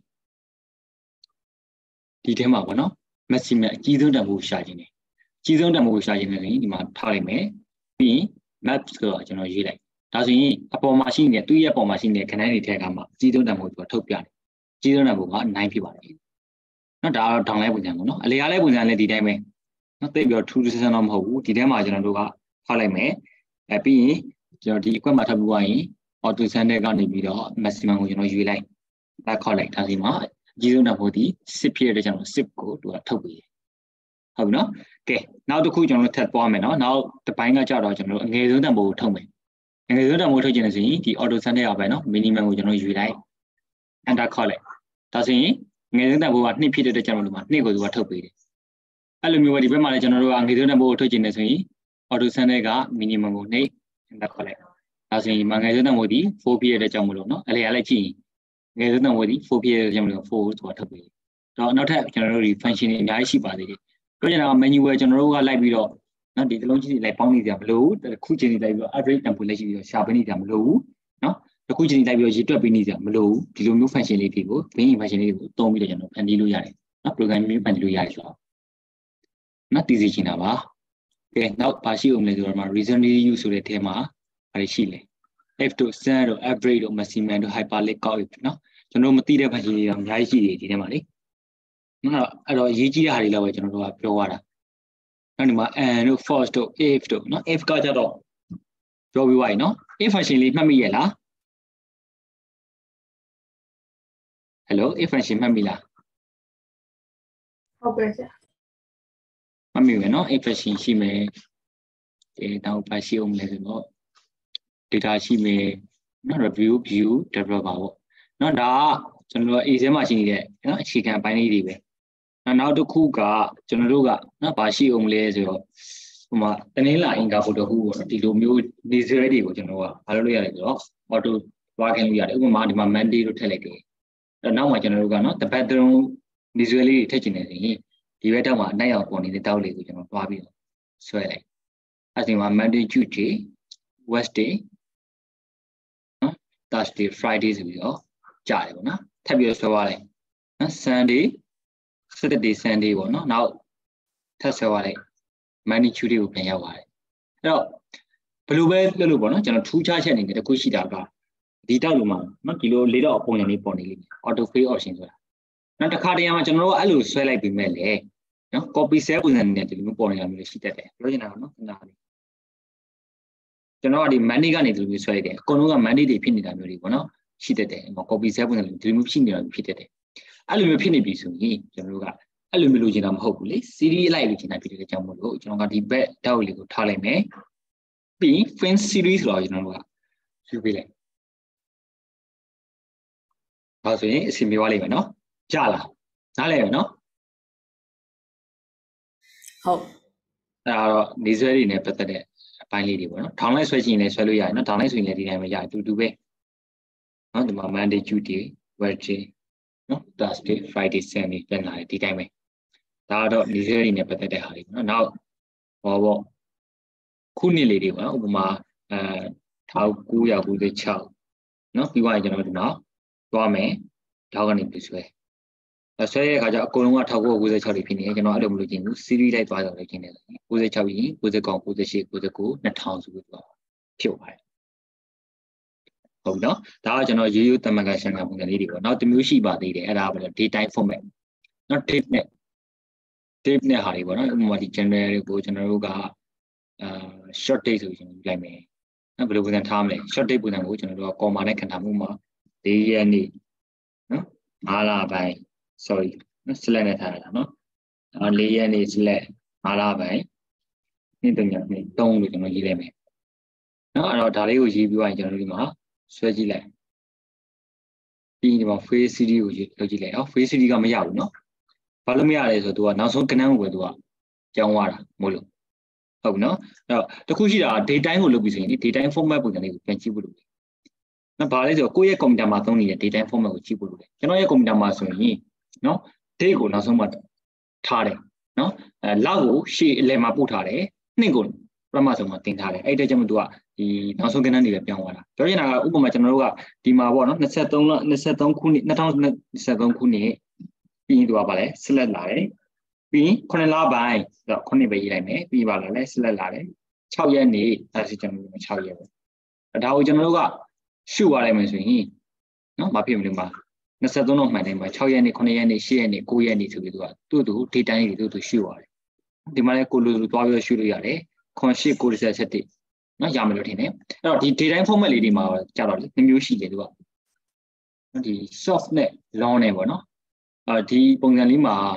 ဒီထဲမှာပေါ့နော် maximum အကြီးဆုံးတန်ဖိုးရှာခြင်းတယ်အကြီးဆုံးတန်ဖိုးရှာခြင်းတယ်ဆိုရင်ဒီမှာထားလိုက်မယ်ပြီးရင် map ဆိုတော့ကျွန်တော်ရေးလိုက်ဒါဆိုရင်အပေါ်မှာရှိနေတဲ့သူ့ရဲ့ပေါ်မှာရှိနေတဲ့ခဏန်းတွေထဲကမှအကြီးဆုံးတန်ဖိုးကိုထုတ်ပြတယ်အကြီးဆုံးတန်ဖိုးကnineဖြစ်ပါတယ်နော်ဒါတော့ down လိုက်ပုံစံပေါ့နော်အလေအားလိုက်ပုံစံလည်းဒီတိုင်းပဲနော်သိပြီးတော့ထူးထူးဆန်းဆန်းတော့မဟုတ်ဘူးဒီထဲမှာကျွန်တော်တို့ကဖောက်လိုက်မယ်အဲပြီးရင်ကျွန်တော်ဒီအကွက်မှာထပ်ပြီးသွားရင် auto sum တဲ့ကနေပြီးတော့ maximum ကိုကျွန်တော်ရွေးလိုက်တက်ခေါက်လိုက်ဒါစီမှာအကြီးဆုံးတန်ဖိုးဒီsixဖြစ်တဲ့ကြောင့်sixကိုသူကထုတ်ပေးတယ်ဟုတ်ပြီနော်ကဲနောက်တစ်ခုကျွန်တော်တို့ထပ်သွားမယ်နော်နောက်တစ်ပိုင်းကကြတော့ကျွန်တော်တို့အငယ်ဆုံးတန်ဖိုးကိုထုတ်မယ်အငယ်ဆုံးတန်ဖိုးထုတ်ခြင်းနဲ့ဆိုရင်ဒီ auto sum တဲ့ကပဲနော် minimum ကိုကျွန်တော်ရွေးလိုက် enter ခေါက်လိုက်ဒါဆိုရင်ငယ်ဆုံးတန်ဖိုးကtwoဖြစ်တဲ့ကြောင့်ဒီမှာtwoကိုသူကထုတ်ပေးတယ်အဲ့လိုမျိုးပဲဒီဘက်မှာလည်းကျွန်တော်တို့ကငယ်ဆုံးတန်ဖိုးကိုထုတ်ခြင်းနဲ့ဆိုရင် auto sum တဲ့က minimum ကိုနှိပ် enter ခေါက်လိုက်ဒါဆိုရင်ဒီမှာငယ်ဆုံးတန်ဖိုးဒီfourဖြစ်တဲ့ကြောင့်မလို့နော်အဲ့လေအားလိုက်ကြည့်ရင်ငယ်ဆုံးတန်ဖိုးဒီfourဖြစ်တဲ့ကြောင့်မလို့fourကိုသူကထုတ်ပေးတယ်တော့နောက်ထပ်ကျွန်တော်တို့ဒီ function တွေအများကြီးရှိပါသေးတယ်ပြောချင်တာက menu ဝယ်ကျွန်တော်တို့ကလိုက်ပြီးတော့နော်ဒီတစ်လုံးချင်းစီလိုက်ပေါင်းနေကြမလို့တစ်ခုချင်းစီလိုက်ပြီးတော့ average တန်ဖိုးလိုက်ရှိပြီးတော့ရှာပေးနေကြမလို့နော်တစ်ခုချင်းစီလိုက်ပြီးတော့ရေးတွက်ပေးနေကြမလို့ဒီလိုမျိုး function လေးတွေကို main function လေးတွေကိုသုံးပြီးတော့ကျွန်တော်ဖန်တီးလို့ရတယ်နော် programming ဖန်တီးလို့ရတယ်ဆိုတော့နော်တည်စီချင်တာပါကဲနောက်ပါရှိအောင်လဲဆိုတော့မှာ reasonably use ဆိုတဲ့ထဲမှာဘာတွေရှိလဲ f တို့ sum တို့ average တို့ maximum တို့ hyperlink ကောက်နော်ကျွန်တော်မသိတဲ့ function တွေအများကြီးရှိတယ်ဒီထဲမှာလေနော်အဲ့တော့အရေးကြီးတဲ့ဟာတွေလောက်ပဲကျွန်တော်တို့ကပြောရတာနောက်ဒီမှာ and တို့ false တို့ if တို့နော် if ကကြတော့ပြောပြီးသွားပြီနော် if function လေးမှတ်မိရဲ့လား hello if function မှတ်မိလားဟုတ်ကဲ့ဆရာမမေပဲเนาะ impression ရှိမယ်အဲတော့ပါရှိအောင်လဲဆိုတော့ data ရှိမယ်เนาะ review view developer ပေါ့เนาะဒါကကျွန်တော်တို့ A ထဲမှာရှိနေတဲ့เนาะအခြေခံအပိုင်းလေးတွေပဲနောက်တစ်ခုကကျွန်တော်တို့ကเนาะပါရှိအောင်လဲဆိုတော့ဟိုမှာတနင်္လာအင်္ဂါဘုဒ္ဓဟူပေါ့ဒီလိုမျိုး diesel တွေကိုကျွန်တော်ကဘာလုပ်လို့ရလဲဆိုတော့ auto သွားခိုင်းလို့ရတယ်ဥပမာဒီမှာ Monday လို့ထည့်လိုက်တယ်အဲ့နောက်မှာကျွန်တော်တို့ကเนาะတပတ်တုံး diesel လေးတွေထည့်ချင်တယ်ဆိုရင်ဒီဘက်တောက်မှာအနိုင်အောင်ပေါ်နေတဲ့တောက်လေးကိုကျွန်တော်သွားပြီးတော့ဆွဲလိုက်အဲ့ဒီမှာ Monday Tuesday Wednesday เนาะ Thursday Friday ဆိုပြီးတော့ကြားတယ်ပေါ့နော်ထပ်ပြီးတော့ဆွဲသွားလိုက်နော် Sunday Saturday Sunday ပေါ့နော်နောက်ထပ်ဆွဲသွားလိုက် Monday Tuesday ကိုပြန်ရောက်သွားတယ်အဲ့တော့ဘယ်လိုပဲလုပ်လို့ပေါ့နော်ကျွန်တော်ထူးခြားချက်အနေနဲ့တခုရှိတာကဒီတောက်လိုမှာနော်ဒီလိုလေးတော့အပုံနဲ့လေးပေါ်နေလိမ့်မယ် auto fill option ဆိုတာနောက်တစ်ခါတည်းမှာကျွန်တော်တို့အဲ့လိုဆွဲလိုက်ပြီးမဲ့လေနော် copy cell ပုံစံနဲ့ဒီလိုမျိုးပေါ်နေတာမျိုးရှိတတ်တယ်ပြောချင်တာကနော်ခဏလေးကျွန်တော်ကဒီ Monday ကနေဒီလိုမျိုးဆွဲလိုက်တယ်အကုန်လုံးက Monday တွေဖြစ်နေတာမျိုးတွေပေါ့နော်ရှိတတ်တယ်ဟို copy cell ပုံစံလိုဒီလိုမျိုးဖြစ်နေတာဖြစ်တတ်တယ်အဲ့လိုမျိုးဖြစ်နေပြီဆိုရင်ကျွန်တော်တို့ကအဲ့လိုမျိုးလိုချင်တာမဟုတ်ဘူးလေ series အလိုက်လိုချင်တာဖြစ်တဲ့ကြောင့်မို့လို့ကျွန်တော်ကဒီ back တောက်လေးကိုထားလိုက်မယ်ပြီး fin series ဆိုတော့ကျွန်တော်တို့ကယူပေးလိုက်ဒါဆိုရင်အစီအပြေသွားလိမ့်မယ်နော်ကြလားနားလည်မယ်နော်ဟုတ်အဲ့တော့နေဆွဲတွေနဲ့ပတ်သက်တဲ့အပိုင်းလေးတွေပေါ့နော်ထောင်လိုက်ဆွဲချင်ရင်လည်းဆွဲလို့ရတယ်နော်ထောင်လိုက်ဆိုရင်လည်းဒီတိုင်းပဲရတယ်တူတူပဲနော်ဒီမှာ Monday Tuesday Wednesday နော် Thursday Friday Sunday ပြန်လာတယ်ဒီတိုင်းပဲဒါတော့နေဆွဲတွေနဲ့ပတ်သက်တဲ့ဟာတွေပေါ့နော်နောက်ဟောပေါ့ခုနှစ်လေးတွေပေါ့နော်ဥပမာအဲ၁၉၉၆နော်ပြီးသွားရင်ကျွန်တော်တို့နောက်သွားမယ်ထောက်ကနေပြီးဆွဲအဲဆွဲရဲ့အခါကျအကုန်လုံးက၁၉၉၆တွေဖြစ်နေတယ်ကျွန်တော်အဲ့လိုမလို့ခြင်းဘူး series လိုက်သွားတော့လည်းခြင်းတယ်၉၆ပြီး၉၉ ၉၈ ၉၉ ၂၀၀၀ဆိုပြီးတော့ဖြစ်သွားတယ်ဟုတ်နော်ဒါကကျွန်တော်ရိုးရိုးတမန်ကန်ရှင်းတာပုံစံလေးတွေပေါ့နောက်တစ်မျိုးရှိပါသေးတယ်အဲ့ဒါက daytime format နော် date နဲ့ date နဲ့ဟာတွေပေါ့နော်ဥပမာဒီ general ကိုကျွန်တော်တို့ကအာ short date ဆိုပြီးကျွန်တော်ယူလိုက်မယ်နော်ဘယ်လိုပုံစံထားမလဲ short date ပုံစံကိုကျွန်တော်တို့က comma နဲ့ခဏမှုမှာ၄ရက်နေ့နော်၅လပိုင်း sorry နော် select နဲ့ထားရတာနော်အဲ၄ရက်နေ့ select ၅လပိုင်းနေ့တုန်းကနေ့၃လို့ကျွန်တော်ရေးလိုက်မယ်နော်အဲ့တော့ဒါလေးကိုရေးပြီးသွားရင်ကျွန်တော်တို့ဒီမှာဆွဲကြည့်လိုက်ပြီးဒီမှာ face cd ကိုလုပ်ကြည့်လိုက်အော် face cd ကမရဘူးနော်ဘာလို့မရလဲဆိုတော့ तू ကနောက်ဆုံးကဏ္ဍကိုပဲ तू ကကြောင်းသွားတာမို့လို့ဟုတ်ပြီနော်အဲ့တော့တခုရှိတာ daytime ကိုလုပ်ပြီးဆိုရင်ဒီ daytime format ပုံစံလေးကိုပြန်ကြည့်ဖို့လိုတယ်နော်ဘာလဲဆိုတော့ကိုယ့်ရဲ့ကွန်ပျူတာမှာသုံးနေတဲ့ daytime format ကိုကြည့်ဖို့လိုတယ်ကျွန်တော်ရဲ့ကွန်ပျူတာမှာဆိုရင်နော် date ကိုနောက်ဆုံးမှထားတယ်နော်အဲလောက်ကိုရှေ့အလယ်မှာပို့ထားတယ်နှစ်ကိုပထမဆုံးမှာတင်ထားတယ်အဲ့တဲ့ကြောင့်မို့ तू ကဒီနောက်ဆုံးကဏ္ဍတွေပဲပြောင်းသွားတာပြောချင်တာကဥပမာကျွန်တော်တို့ကဒီမှာပေါ့နော်23လ23ခုနှစ်2023ခုနှစ်ပြီးရင်သူကပါလဲ select လာတယ်ပြီးရင်ခုနှစ်လပိုင်းဆိုတော့ခုနှစ်ပဲရေးလိုက်မယ်ပြီးပါလာလဲ select လာတယ်၆ရက်နေ့ဒါဆိုကျွန်တော်တို့၆ရက်ပဲဒါကိုကျွန်တော်တို့ကရှုသွားလိုက်မယ်ဆိုရင်နော်မဖြစ်မလို့မှာ23တော့မှန်တယ်မှာ၆ရက်နေ့9ရက်နေ့10ရက်နေ့9ရက်နေ့ဆိုပြီးသူကသူ့သူ date တိုင်းတွေသူ့သူရှုသွားတယ်ဒီမှာလဲကိုလိုလိုသွားပြီးရှုလို့ရတယ်ခွန်၈၉၁၇နော်ရမယ်လို့ထင်တယ်အဲ့တော့ဒီ daytime format လေးတွေမှာကြာတော့လေမျိုးရှိတယ်သူကဒီ soft နဲ့ long နဲ့ပေါ့နော်အဲဒီပုံစံလေးမှာ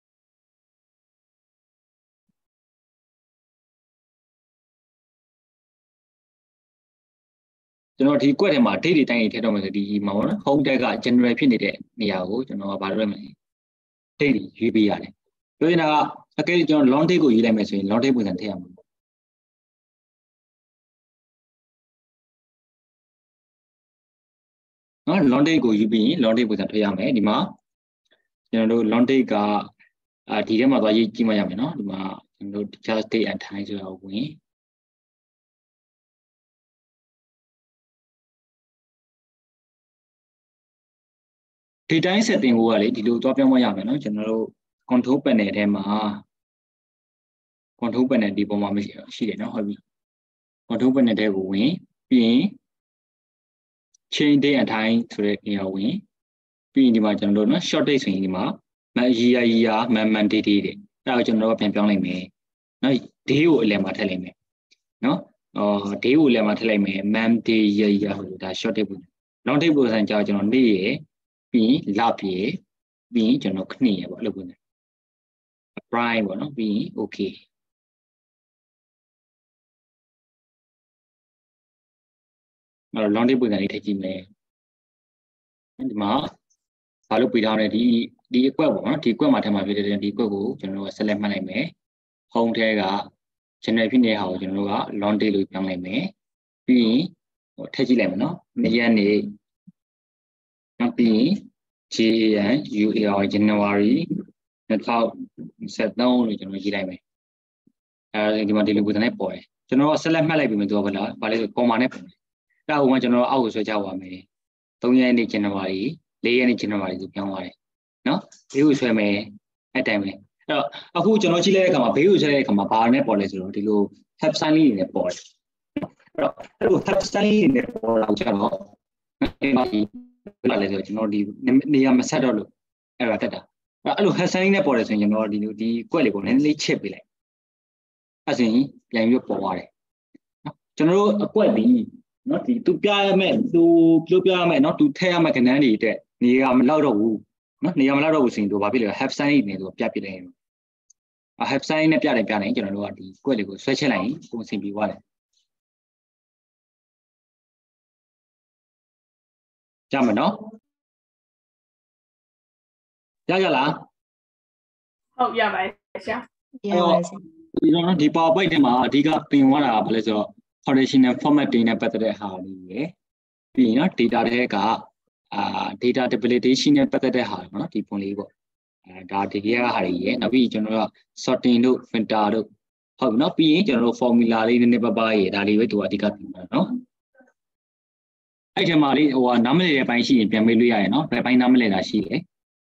ကျွန်တော်ဒီကွက်ထဲမှာ date တွေတိုင်းထည့်တော့မယ်ဆိုဒီမှာပေါ့နော် home tag က general ဖြစ်နေတဲ့နေရာကိုကျွန်တော်ကဘာလုပ်ရမလဲ date ရွေးပေးရတယ်ပြောချင်တာကအကယ်၍ကျွန်တော် long date ကိုရွေးလိုက်မယ်ဆိုရင် long date ပုံစံထည့်ရမှာနော် long date ကိုယူပြီးရင် long date ပုံစံထွက်ရမယ်ဒီမှာကျွန်တော်တို့ long date ကအာဒီထဲမှာသွားရေးကြည့်မှရမယ်နော်ဒီမှာကျွန်တော်တို့ just date and time ဆိုတာကိုဝင်ဒီတိုင်း setting ကိုကလေဒီလိုသွားပြောင်းမှရမယ်နော်ကျွန်တော်တို့ control panel ထဲမှာ control panel ဒီပုံမှာမရှိရှိတယ်နော်ဟုတ်ပြီ control panel ထဲကိုဝင်ပြီးရင် change date and time ဆိုတဲ့နေရာဝင်ပြီးရင်ဒီမှာကျွန်တော်တို့နော် short date ဆိုရင်ဒီမှာ year year month month date တွေအဲ့ဒါကိုကျွန်တော်တို့ပြန်ပြောင်းလိုက်မယ်နော် day ကိုအလယ်မှာထည့်လိုက်မယ်နော်အော် day ကိုအလယ်မှာထည့်လိုက်မယ် month day year year ဟိုဒါ short date ပုံ long date ပုံစံကြောင့်ကျွန်တော်နေ့ရယ်ပြီးရင်လပြည့်ပြီးရင်ကျွန်တော်ခဏရယ်ပေါ့အဲ့လိုပုံစံ prime ပေါ့နော်ပြီးရင် okay အဲ့တော့ long tail ပုံစံလေးထည့်ကြည့်မယ်ဒီမှာဘာလို့ပေးထားလဲဒီဒီအကွက်ပေါ့နော်ဒီအကွက်မှာထည့်မှာဖြစ်တဲ့ဒီအကွက်ကိုကျွန်တော်တို့က select မှတ်လိုက်မယ် home ထဲက channel ဖြစ်နေတဲ့ဟာကိုကျွန်တော်တို့က long tail လို့ပြောင်းလိုက်မယ်ပြီးရင်ဟိုထည့်ကြည့်လိုက်မယ်နော်နေ့ရက်နေ့နောက်ပြီးရင် J A N U A R January နှစ်ထောင်နှစ်ဆယ်သုံးလို့ကျွန်တော်ရေးလိုက်မယ်အဲဒီမှာဒီလိုပုံစံနဲ့ပေါ်တယ်ကျွန်တော်က select မှတ်လိုက်ပြီမယ်သူကဘာလဲဘာလဲဆို comma နဲ့ပေါ်တယ်အဲ့ဒါကကျွန်တော်အောက်ကိုဆွဲချပါမယ်သုံးရက်နေ့ January လေးရက်နေ့ January ဆိုပြောင်းသွားတယ်နော်ဘေးကိုဆွဲမယ်အဲ့တိုင်းပဲအဲ့တော့အခုကျွန်တော်ကြည့်လိုက်တဲ့အခါမှာဘေးကိုဆွဲတဲ့အခါမှာဘာနဲ့ပေါ်လဲဆိုတော့ဒီလို tab sign လေးနဲ့ပေါ်တယ်အဲ့တော့အဲ့လို tab sign လေးနဲ့ပေါ်လာကြတော့ဒီမှာဒီဘာလဲဆိုတော့ကျွန်တော်ဒီနေရာမဆက်တော့လို့အဲ့ဒါတက်တာအဲ့လို tab sign လေးနဲ့ပေါ်တယ်ဆိုရင်ကျွန်တော်ဒီလိုဒီကွက်လေးကိုနည်းနည်းလေးချစ်ပေးလိုက်အဲ့ဆိုရင်ပြန်ပြီးပေါ်သွားတယ်နော်ကျွန်တော်တို့အကွက်ဒီနော်ဒီသူပြရမယ်သူပြောပြရမယ်နော်သူထည့်ရမယ်ကဏ္ဍတွေအတွက်နေရာမလောက်တော့ဘူးနော်နေရာမလောက်တော့ဘူးဆိုရင်သူဘာဖြစ်လဲ have sign နေသူပြပြတယ်အ have sign နဲ့ပြတယ်ပြတယ်ကျွန်တော်တို့ကဒီကွက်လေးကိုဆွဲချက်လိုက်ရင်ပုံစံပြီးသွားတယ်ကြမယ်နော်ရကြလားဟုတ်ရပါတယ်ဆရာရပါတယ်ဆရာဒီတော့ဒီ PowerPoint ထဲမှာအဓိကသင်သွားတာကဘာလဲဆိုတော့ conditional formatting နဲ့ပတ်သက်တဲ့ဟာလေးရယ်ပြီးရင်နော် data တွေကအာ data delimitation နဲ့ပတ်သက်တဲ့ဟာပေါ့နော်ဒီပုံလေးပေါ့အဲဒါဒီကဟာတွေရယ်နောက်ပြီးကျွန်တော်တို့က sorting တို့ filter တို့ဟုတ်ပြီနော်ပြီးရင်ကျွန်တော်တို့ formula လေးနည်းနည်းပါးပါးရယ်ဒါလေးပဲသူကအဓိကပြင်မှာနော်အဲ့ဒီမှာလေးဟိုကနားမလည်တဲ့ပိုင်းရှိရင်ပြန်မေးလို့ရရယ်နော်ဘယ်ပိုင်းနားမလည်တာရှိလဲ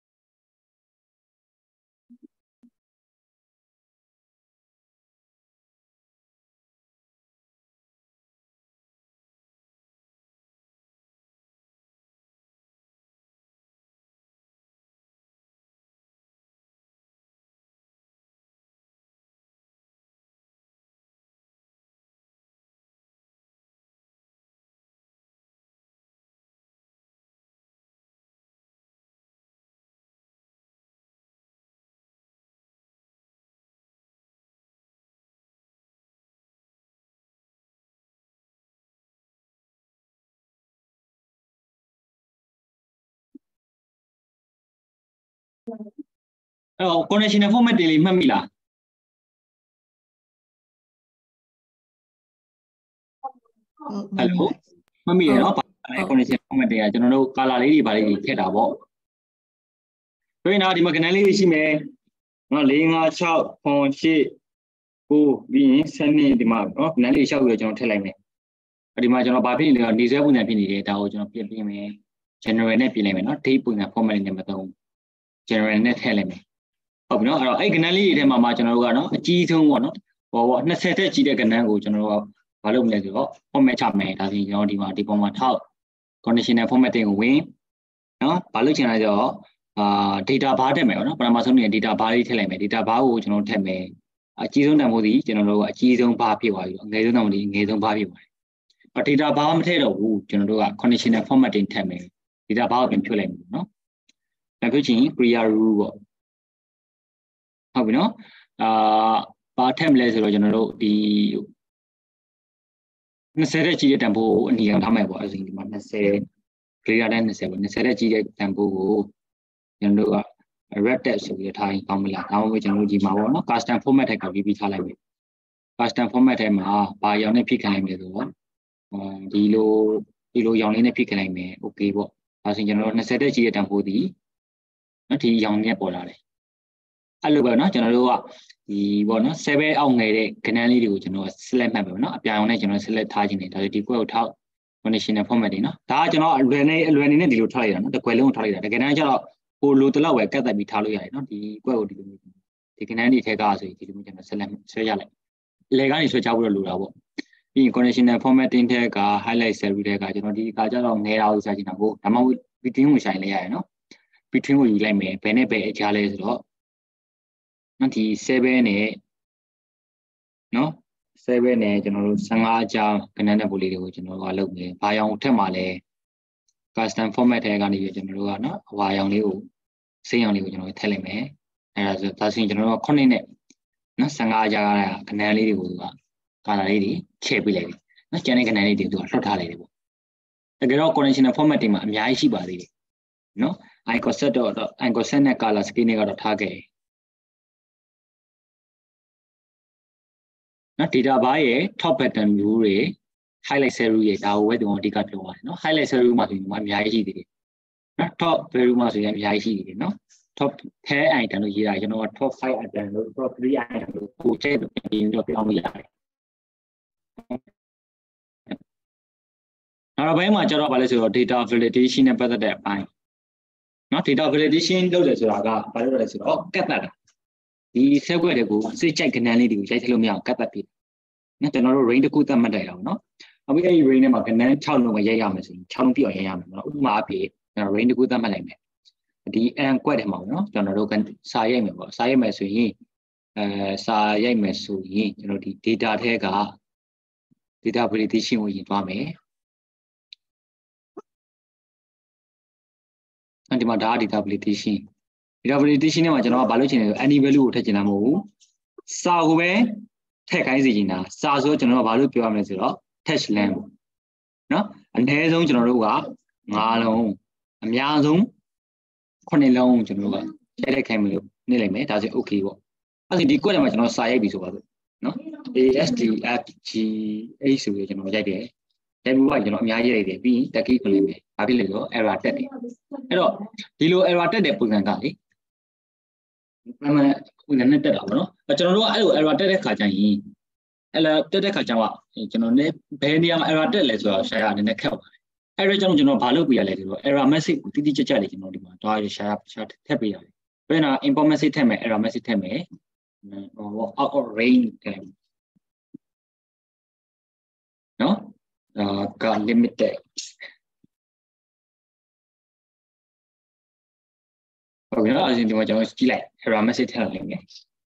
အဲ့တော့ conditional format တွေလေးမှတ်မိလားဟယ်လိုမှတ်မိရနော်ဘာလဲ conditional format တွေကကျွန်တော်တို့ color လေးတွေဘာလေးတွေထည့်တာပေါ့ဆိုရင်တော့ဒီမှာကဏ္ဍလေးတွေရှိမယ်နော်၄၅၆ခွန်၈ကိုပြီးရင်စနစ်ဒီမှာနော်ကဏ္ဍလေးရှောက်ပြီးတော့ကျွန်တော်ထည့်လိုက်မယ်ဒီမှာကျွန်တော်ဘာဖြစ်နေလဲနေဆွဲပုံစံဖြစ်နေတယ်ဒါကိုကျွန်တော်ပြင်ပြင်မယ် general နဲ့ပြင်လိုက်မယ်နော် date ပုံစံ format နဲ့မသုံး general နဲ့ထည့်လိုက်မယ်ဟုတ်ပြီနော်အဲ့တော့အဲ့ကဏ္ဍလေးတွေထဲမှာမှကျွန်တော်တို့ကနော်အကြီးဆုံးပေါ့နော်ဟောပေါ့နှစ်ဆယ်တက်ကြီးတဲ့ကဏ္ဍကိုကျွန်တော်တို့ကဘာလုပ်မလဲဆိုတော့ format ချမယ်ဒါဆိုရင်ကျွန်တော်ဒီမှာဒီပုံမှာထောက် conditional formatting ကိုဝင်နော်ဘာလုပ်ချင်လဲဆိုတော့အာ data bar တက်မယ်ပေါ့နော်ပထမဆုံးနေ data bar လေးထည့်လိုက်မယ် data bar ကိုကျွန်တော်ထည့်မယ်အကြီးဆုံးတန်ဖိုးစီကျွန်တော်တို့ကအကြီးဆုံး bar ဖြစ်သွားပြီအငယ်ဆုံးတန်ဖိုးဒီအငယ်ဆုံး bar ဖြစ်သွားတယ်အော် data bar မထည့်တော့ဘူးကျွန်တော်တို့က conditional formatting ထည့်မယ် data bar ကိုပြန်ဖြုတ်လိုက်မယ်နော်ပြန်ဖြုတ်ချင် clear rule ပေါ့ဟုတ်ပြီနော်အာဘာထည့်မလဲဆိုတော့ကျွန်တော်တို့ဒီနှစ်ဆယ်တဲ့ကြီးတဲ့တန်ဖိုးကိုအနီအောင်ထားမယ်ပေါ့အဲ့ဒီဒီမှာနှစ်ဆယ် greater than နှစ်ဆယ်ပေါ့နှစ်ဆယ်တဲ့ကြီးတဲ့တန်ဖိုးကိုကျွန်တော်တို့က red tab ဆိုပြီးထားရင်ကောင်းမလားဒါမှမဟုတ်ကျွန်တော်တို့ဒီမှာပေါ့နော် custom format ထည့်ကောက်ပြီးပြီးထားလိုက်မယ် custom format ထဲမှာဘာရောင်နဲ့ဖြစ်ခိုင်းမယ်ဆိုတော့ဒီလိုဒီလိုရောင်လေးနဲ့ဖြစ်ခိုင်းမယ် okay ပေါ့ဒါဆိုရင်ကျွန်တော်တို့နှစ်ဆယ်တဲ့ကြီးတဲ့တန်ဖိုးဒီနော်ဒီရောင်နဲ့ပေါ်လာတယ်အဲ့လိုပဲเนาะကျွန်တော်တို့ကဒီပေါ့နော်sevenအောက်ငယ်တဲ့ကဏ္ဍလေးတွေကိုကျွန်တော် select မှတ်ပဲเนาะအပြာရောင်နဲ့ကျွန်တော် select ထားခြင်းနေဒါဆိုဒီ query ကိုထောက် conditional format တွေเนาะဒါကကျွန်တော်အလွယ်နဲ့အလွယ်နေနဲ့ဒီလိုထားလိုက်တာเนาะတစ်ခွဲလုံးကိုထားလိုက်တာတကယ်တမ်းကျတော့ကိုလိုတလောက်ပဲကတ်တက်ပြီးထားလို့ရတယ်เนาะဒီ query ကိုဒီလိုဒီကဏ္ဍတွေထဲကဆိုရင်ဒီလိုမျိုးကျွန်တော် select ဆွဲရလိုက်အလဲကနေဆွဲချဖို့တော့လိုတာပေါ့ပြီးရင် conditional formatting ထဲက highlight cell ထဲကကျွန်တော်ဒီကကျတော့ငယ်တာကိုရှာချင်တာကိုဒါမှမဟုတ် between ကိုရှာရင်လည်းရတယ်เนาะ between ကိုယူလိုက်မယ်ဘယ်နဲ့ဘယ်အကြားလဲဆိုတော့နော်ဒီsevenနဲ့နော်sevenနဲ့ကျွန်တော်တို့fifteenအကြားကဏ္ဍတဲ့ပုံလေးတွေကိုကျွန်တော်တို့ကလုပ်မယ်။ဘာရောင်ထက်မှလဲ custom format ထဲကနေပြီးကျွန်တော်တို့ကနော်အဝါရောင်လေးကိုစိမ်းရောင်လေးကိုကျွန်တော်ထည့်လိုက်မယ်အဲဒါဆိုဒါဆိုရင်ကျွန်တော်တို့ခုနှစ်နဲ့နော်ဆယ်ငါးကြာကခဏလေးတွေကိုကကာလာလေးတွေချဲ့ပေးလိုက်တယ်နော်ကျန်တဲ့ခဏလေးတွေသူကလှုပ်ထားလိုက်တယ်ပေါ့တကယ်တော့ conditional format တွေမှာအများကြီးရှိပါသေးတယ်နော် iconset တော့ iconset နဲ့ color scheme တွေကတော့ထားခဲ့တယ်နော် data bar ရဲ့ top pattern view တွေ highlight cell rule ရဲ့ဒါကိုပဲသူကအဓိကပြောပါတယ်နော် highlight cell rule မှာဆိုရင်အများကြီးရှိသေးတယ်နော် top value မှာဆိုရင်အများကြီးရှိသေးတယ်နော် top ten item လို့ရေးတာကျွန်တော်က top five item လို့ top three item လို့ကိုချက်လို့ပြင်တော့ပြောင်းလို့ရတယ်နောက်ပိုင်းမှာကျတော့ဗာလဲဆိုတော့ data validation နဲ့ပတ်သက်တဲ့အပိုင်းနော် data validation လုပ်တယ်ဆိုတာကဘာလို့လဲဆိုတော့ကတ်ပတ်တာဒီ set ခွက်တွေကိုစိတ်ကြိုက်ကဏ္ဍလေးတွေကိုရိုက်ထည့်လို့မရအောင်ကတ်ပတ်ပြီနော်ကျွန်တော်တို့ range တစ်ခုသတ်မှတ်တယ်အောင်နော်အခုအဲ့ဒီ range ထဲမှာကဏ္ဍ၆လုံးပဲရိုက်ရမယ်ဆိုရင်၆လုံးပြည့်အောင်ရိုက်ရမယ်နော်ဥပမာအဖြစ် range တစ်ခုသတ်မှတ်လိုက်မယ်ဒီ n ကွက်ထဲမှာနော်ကျွန်တော်တို့စာရိုက်မယ်ပေါ့စာရိုက်မယ်ဆိုရင်အဲစာရိုက်မယ်ဆိုရင်ကျွန်တော်ဒီ data ထဲက data validation ကိုရင်သွားမယ်အဲ့ဒီမှာဒါ data validation data validation နဲ့မှာကျွန်တော်ကဘာလုပ်ချင်လဲဆို any value ကိုထည့်ချင်တာမဟုတ်ဘူးစာကိုပဲထည့်ခိုင်းစီချင်တာစာဆိုတော့ကျွန်တော်ကဘာလို့ပြောရမလဲဆိုတော့ text length ပေါ့နော်အနည်းဆုံးကျွန်တော်တို့ကငါးလုံးအများဆုံးခုနှစ်လုံးကျွန်တော်တို့ကရိုက်လိုက်ခိုင်းမလို့နေလိုက်မယ်ဒါဆို okay ပေါ့အဲ့ဒီဒီကွက်ထဲမှာကျွန်တော်စာရိုက်ပြီဆိုပါစို့နော် a s d f g h ဆိုပြီးကျွန်တော်ရိုက်တယ်ရိုက်ပြီးတော့ကျွန်တော်အများကြီးရိုက်တယ်ပြီးရင်တက်ကီးခွင့်လိုက်မယ်ဘာဖြစ်လဲဆိုတော့ error တက်တယ်အဲ့တော့ဒီလို error တက်တဲ့ပုံစံကလေအမှန်ပုံစံနဲ့တက်တာပေါ့နော်ကျွန်တော်တို့ကအဲ့လို error တက်တဲ့ခါကျရင်အဲ့လိုတက်တဲ့ခါကျတော့ကျွန်တော်ねဘယ်နေရာမှာ error တက်လဲဆိုတော့ share အနေနဲ့ခက်ပါတယ်အဲ့ဒါကြောင့်ကျွန်တော်ဘာလုပ်ပြရလဲဆိုတော့ error message ကိုတိတိကျကျလေးကျွန်တော်ဒီမှာတွားရ share share ထည့်ပေးရတယ်ဘယ်နာ import message ထည့်မယ် error message ထည့်မယ်ဟို out of range ထည့်နော်အာက limited ဟုတ်ပြီနော်အဲ့ဒီဒီမှာကျွန်တော်ကြည့်လိုက် error message ထည့်လိုက်မယ်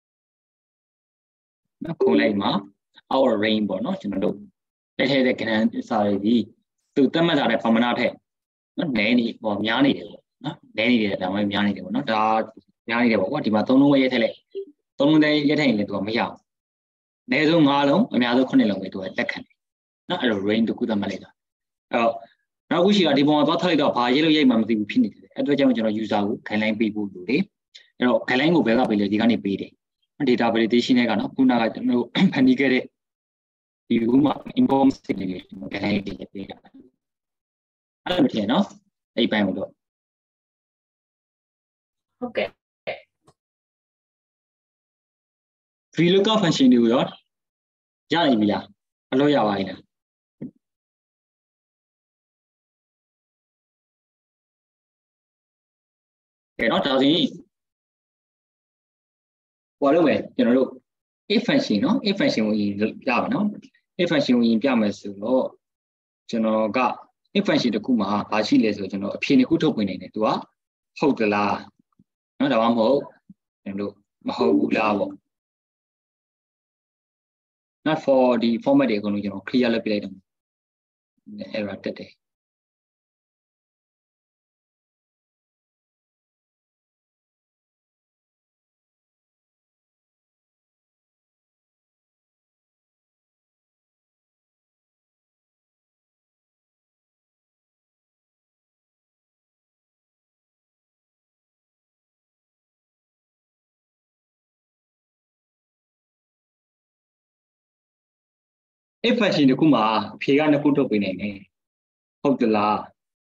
နော်ခုံလိုက်မှာ out of range ပေါ့နော်ကျွန်တော်တို့လက်ထည့်တဲ့ကဏ္ဍစာတွေဒီသူတတ်မှတ်ထားတဲ့ formula ထက်နော်နည်းနေပေါ့များနေတယ်ပေါ့နော်နည်းနေတယ်ဒါမှမဟုတ်များနေတယ်ပေါ့နော်ဒါများနေတယ်ပေါ့ကွာဒီမှာသုံးလုံးပဲရက်ထည့်လိုက်သုံးလုံးတည်းရက်ထည့်ရင်လည်းသူကမရအောင်အနည်းဆုံးငါးလုံးအများဆုံးခုနှစ်လုံးပဲသူကလက်ခံတယ်နော်အဲ့လို range တခုသတ်မှတ်လိုက်တာအဲ့တော့နောက်ခုရှိတာဒီပုံမှာသွားထားလိုက်တော့ဘာရေးလို့ရိုက်မှမသိဘူးဖြစ်နေတယ်အဲ့အတွက်ကြောင့်ကျွန်တော် user ကို guideline ပေးဖို့လိုတယ်အဲ့တော့ guideline ကိုဘယ်ကပေးလဲဒီကနေပေးတယ် data validation နဲ့ကနော်ခုနကကျွန်တော်ဖန်တီးခဲ့တဲ့ဒီဥမာ information တွေ guideline တွေပေးတာအဲ့လိုဖြစ်နော်အဲ့ဒီပိုင်းကိုတော့ဟုတ်ကဲ့ VLOOKUP function တွေကိုရောရနိုင်ပြီလားအလို့ရပါပြီလားကဲတော့ဒါဆိုရင်ဟိုလို့မယ်ကျွန်တော်တို့ if function เนาะ if function ကိုရင်ပြပါနော် if function ကိုရင်ပြမယ်ဆိုတော့ကျွန်တော်က if function တစ်ခုမှာဘာရှိလဲဆိုတော့ကျွန်တော်အဖြေတစ်ခုထုတ်ပြနေတယ်သူကဟုတ်သလားเนาะဒါမှမဟုတ်ကျွန်တော်တို့မဟုတ်ဘူးလားပေါ့ not for ဒီ format တွေအကုန်လုံးကျွန်တော် clear လုပ်ပြလိုက်တော့ error တက်တယ်if function တစ်ခုမှာအဖြေကနှစ်ခုထုတ်ပေးနိုင်တယ်ဟုတ်သလား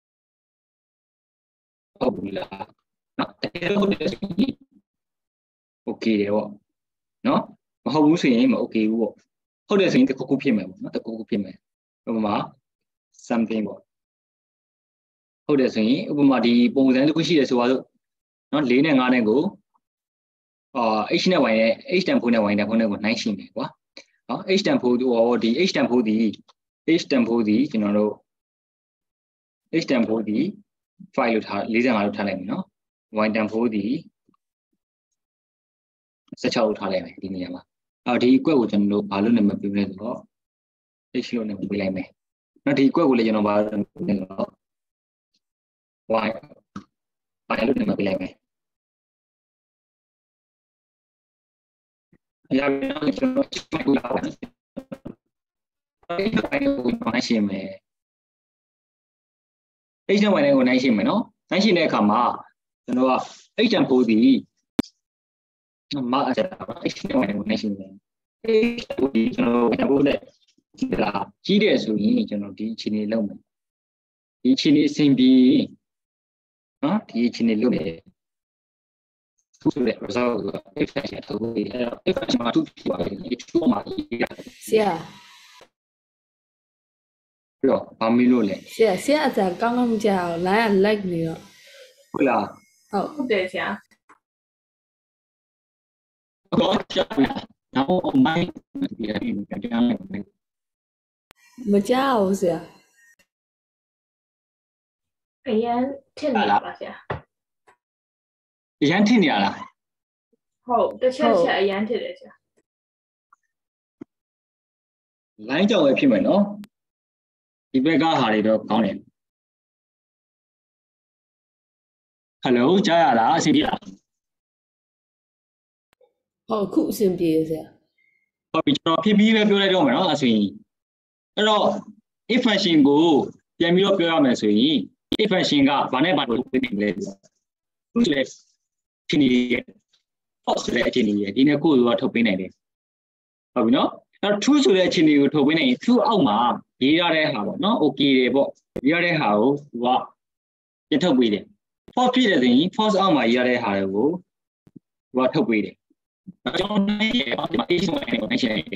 ဟုတ်ဘူးလားနော်တကယ်လို့ဟုတ်တယ်ဆိုရင် okay တယ်ပေါ့နော်မဟုတ်ဘူးဆိုရင်မ okay ဘူးပေါ့ဟုတ်တယ်ဆိုရင်တစ်ခုခုဖြစ်မယ်ပေါ့နော်တစ်ခုခုဖြစ်မယ်ဥပမာ something ပေါ့ဟုတ်တယ်ဆိုရင်ဥပမာဒီပုံစံတစ်ခုရှိတယ်ဆိုတော့နော်၄နဲ့၅နဲ့ကိုအာ h နဲ့ y နဲ့ h တန်ဖိုးနဲ့ y တန်ဖိုးနဲ့ကိုနှိုင်းရှင်းမယ်ကွာနော် h တန်ဖိုးဟောဒီ h တန်ဖိုးဒီ h တန်ဖိုးဒီကျွန်တော်တို့ h တန်ဖိုးဒီfiveလို့ထား၄၅လို့ထားလိုက်မယ်နော် y တန်ဖိုးဒီ၁၆လို့ထားလိုက်မယ်ဒီနေရာမှာအော်ဒီအကွက်ကိုကျွန်တော်တို့ဘာလို့နာမည်ပေးမလဲဆိုတော့ h လို့နာမည်ပေးလိုက်မယ်နော်ဒီအကွက်ကိုလည်းကျွန်တော်ဘာလို့နာမည်ပေးလဲဆိုတော့ y y လို့နာမည်ပေးလိုက်မယ် Ya veo que no es muy claro. Esto hay un conocimiento. Esto hay un conocimiento, ¿no? Hay que cama, no va. Hay que poder. Más allá, esto hay un conocimiento. Esto no es poder. La chile es un niño, no tiene chile lo mismo. Y chile siempre, ¿no? Tiene chile lo mismo. Result efficiency efficiency မှာ two ဖြစ်ပါတယ်ဒီtwoမှာဆရာပြီးတော့ဘာမီလို့လဲဆရာဆရာအစကောင်းကောင်းမကြောက်လိုင်းက like နေတော့ဟုတ်လားဟုတ်ဟုတ်တယ်ဆရာတော့ကြာပြီနောက်မိုင်းဒီအရင်ကတရားနဲ့မကြောက်ဘူးဆရာအရင်ထင်နေတာပါဆရာအရင်ထင်နေရလားဟုတ်တစ်ချက်ချက်အရင်ထင်တယ်ဆရာလိုင်းကြောက်ပဲဖြစ်မယ်နော်ဒီဘက်ကဟာတွေတော့ကောင်းတယ်ဟယ်လိုကြားရလားအဆင်ပြေလားဟုတ်ခုအဆင်ပြေဆရာဟုတ်ပြီကျွန်တော်ဖြည်းဖြည်းပဲပြောလိုက်တော့မယ်နော်အဆင်အဲ့တော့ if function ကိုပြန်ပြီးတော့ပြောရမယ်ဆိုရင် if function ကဘာနဲ့ဘာလို့ပြင်နေလဲသူ့လေဖြစ်နေရဲ့ false ဆိုတဲ့အခြေအနေရဲ့ဒီနေ့ကိုယ်ကထုတ်ပေးနိုင်တယ်ဟုတ်ပြီနော်အဲ့တော့ true ဆိုတဲ့အခြေအနေကိုထုတ်ပေးနိုင်ရင် true အောက်မှာရေးရတဲ့ဟာပေါ့နော် okay တယ်ပေါ့ရေးရတဲ့ဟာကိုသူကပြန်ထုတ်ပေးတယ် false ဖြစ်တဲ့ဆိုရင် false အောက်မှာရေးရတဲ့ဟာတွေကိုသူကထုတ်ပေးတယ်ကျွန်တော်နိုင်ရပါဒီမှာ age ဝင်နေကိုနိုင်ချင်တယ်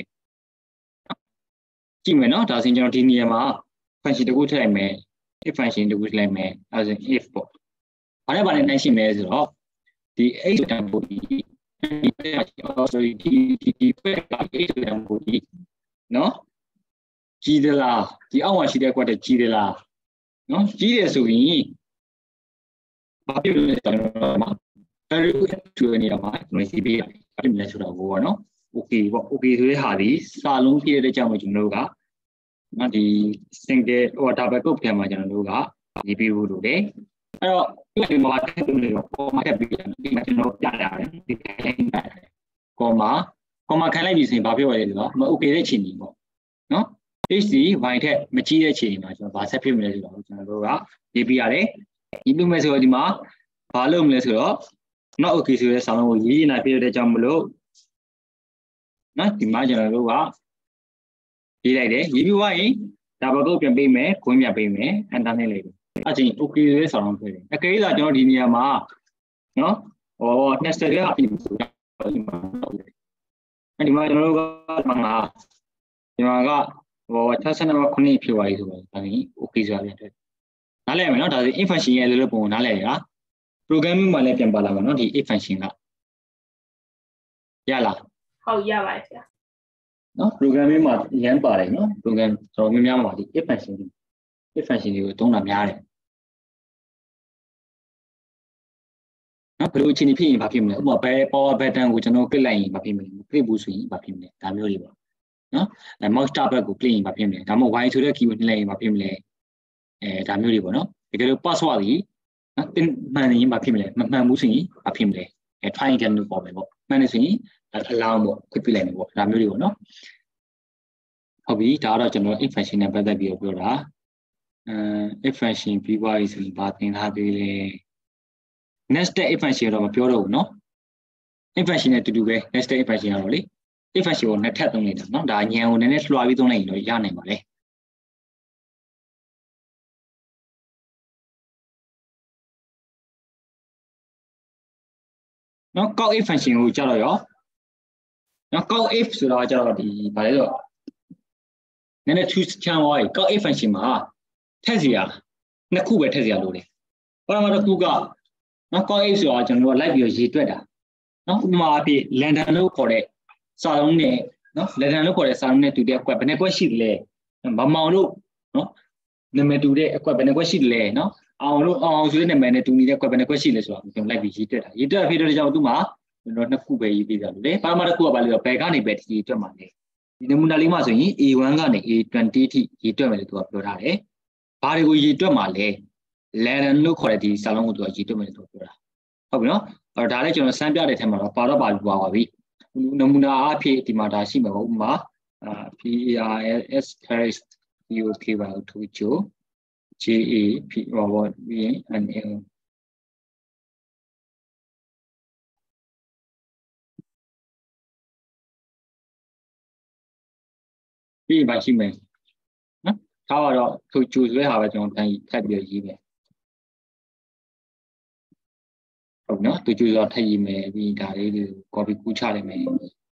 ကြည့်မယ်နော်ဒါဆိုရင်ကျွန်တော်ဒီနေရာမှာ function တခုထည့်လိုက်မယ် if function တခုထည့်လိုက်မယ်အဲဒါဆိုရင် if ပေါ့ဘာနဲ့ဘာနဲ့နိုင်ရှိမယ်ဆိုတော့ဒီ age တန်ဖိုးဒီဒီ sorry ဒီဒီဘက်က age တန်ဖိုးဒီနော်ကြီးသလားဒီအောက်မှာရှိတဲ့ကွက်တဲ့ကြီးသလားနော်ကြီးတယ်ဆိုရင်ဘာဖြစ်လို့လဲဆိုတော့မှာ value တူနေရမှာကျွန်တော်စီးပေးရတယ်အဲ့ဒီမျိုးဆိုတော့ဘောပေါ့နော် okay ပေါ့ okay ဆိုတဲ့ဟာဒီစာလုံးပြည့်တဲ့ကြောင့်ကျွန်တော်တို့ကနော်ဒီ single ဟို double quote ထဲမှာကျွန်တော်တို့ကရေးပေးဖို့လိုတယ်အဲ့တော့ဒီမှာထည့်လို့တော့ comma ထည့်ပြီးတယ်ဒီမှာကျွန်တော်ပြရတယ်ဒီခိုင်းလိုက်တယ် comma comma ခိုင်းလိုက်ပြီဆိုရင်ဘာဖြစ်ရလဲဆိုတော့မ okay တဲ့ချိန်ကြီးပေါ့နော် h စီ y ထက်မကြီးတဲ့ချိန်မှာကျွန်တော်ဗာဆက်ဖြစ်မလဲဆိုတော့ကျွန်တော်တို့ကရေးပြရတယ်ရေးပြမယ်ဆိုတော့ဒီမှာဘာလုပ်မလဲဆိုတော့ not okay ဆိုတဲ့စာလုံးကိုရေးနေပြတဲ့ကြောင့်မလို့နော်ဒီမှာကျွန်တော်တို့ကရေးလိုက်တယ်ရေးပြီးသွားရင် double quote ပြန်ပေးမယ်ခွင်းပြန်ပေးမယ် enter နှိပ်လိုက်တယ်အဲ့ချိန် okay ဆိုတဲ့စာလုံးဖွဲ့တယ်အကယ်၍ကျွန်တော်ဒီနေရာမှာနော်ဟော nested ရဲ့အပြင်ဆိုတော့ဒီမှာအဲ့ဒီမှာကျွန်တော်တို့ကဒီမှာဒီမှာကဟော၆၂ခုနှစ်ဖြစ်သွားပြီဆိုတော့ဒါရင် okay ဆိုတာပြန်တွေ့နားလည်မယ်နော်ဒါဆို if function ရဲ့လို့ပုံနားလည်ရလား programming မှာလည်းပြန်ပါလာမှာနော်ဒီ if function ကရလားဟုတ်ရပါတယ်ဆရာနော် programming မှာရမ်းပါတယ်နော် program ဆိုတော့များများမှာဒီ if function တွေ if function တွေကိုသုံးတာများတယ်နော်ဘယ်လိုအခြေအနေဖြစ်ရင်ဘာဖြစ်မလဲဥပမာ power button ကိုကျွန်တော် click လိုက်ရင်ဘာဖြစ်မလဲ click ဘူးဆိုရင်ဘာဖြစ်မလဲဒါမျိုးတွေပေါ့နော်အဲ mouse tab ကို click ရင်ဘာဖြစ်မလဲဒါမှမဟုတ် y ဆိုတဲ့ keyword နှိပ်လိုက်ရင်ဘာဖြစ်မလဲအဲဒါမျိုးတွေပေါ့နော်တကယ်လို့ password ကြီးနော်တင်မှန်ရင်ဘာဖြစ်မလဲမမှန်ဘူးဆိုရင်ဘာဖြစ်မလဲအဲ try again လို့ပေါ်မယ်ပေါ့မှန်နေဆိုရင်အလောင်းပေါ့ခွင့်ပြုလိုက်မယ်ပေါ့ဒါမျိုးတွေပေါ့နော်ဟုတ်ပြီဒါကတော့ကျွန်တော် if function နဲ့ပတ်သက်ပြီးပြောတာအဲ if function ပြီးသွားပြီဆိုရင်ဘာသင်ထားသေးလဲ next step if function တော့မပြောတော့ဘူးเนาะ if function နဲ့တူတူပဲ next step if function ကတော့လေ if function ကိုနှစ်ထပ်သုံးလိုက်တာเนาะဒါညံကိုနည်းနည်းလွှာပြီးသုံးလိုက်ရင်တော့ရနိုင်ပါလေเนาะ count if function ကိုကြာတော့ရောเนาะ count if ဆိုတော့ကြာတော့ဒီဗာလဲဆိုနည်းနည်း choose ချမ်းသွားပြီ count if function မှာထည့်စီရနှစ်ခုပဲထည့်စီရလို့လေပထမတစ်ခုကနော် count if ဆိုတာကျွန်တော်တို့လိုက်ပြီးရေတွက်တာနော်ဥပမာအဖြစ် lambda လို့ခေါ်တဲ့စာလုံးနဲ့နော် lambda လို့ခေါ်တဲ့စာလုံးနဲ့တူတဲ့အကွက်ဘယ်နှကွက်ရှိသလဲမမောင်လို့နော်နာမည်တူတဲ့အကွက်ဘယ်နှကွက်ရှိသလဲနော်အောင်လို့အောင်ဆိုတဲ့နာမည်နဲ့တူနေတဲ့အကွက်ဘယ်နှကွက်ရှိလဲဆိုတာကျွန်တော်လိုက်ပြီးရေတွက်တာရေတွက်ဖြစ်တဲ့ကြောင့်သူ့မှာကျွန်တော်နှစ်ခုပဲရေးပေးကြလို့လေပထမတစ်ခုကဘာလဲဆိုတော့ဘယ်ကနေပဲရေတွက်မှာလဲဒီနမူနာလေးမှာဆိုရင် A one ကနေ A twenty ထိရေတွက်မယ်လို့သူကပြောထားတယ်ဘာတွေကိုရေတွက်မှာလဲ lambda လို့ခေါ်တဲ့ဒီစာလုံးကိုသူကရေတွက်မယ်လို့ပြောတာဟုတ်ပြီနော်အဲ့တော့ဒါလည်းကျွန်တော်စမ်းပြတဲ့ထဲမှာတော့ပါတော့ပါပြီးပါပါပြီနမူနာအဖြစ်ဒီမှာဒါရှိမှာပေါ့ဥပမာ P A R S Paris P O K ပါထိုချို J A P robot ပြီးရင် N L ပြီးပါရှိမယ်နော်ထားပါတော့ထိုချိုဆိုတဲ့ဟာပဲကျွန်တော်တိုင်းထပ်ပြီးရေးမယ်ဟုတ်နော်ထိုချိုဆိုတော့ထပ်ရေးမယ်ပြီးဒါလေးတွေ copy ကူးချလိုက်မယ်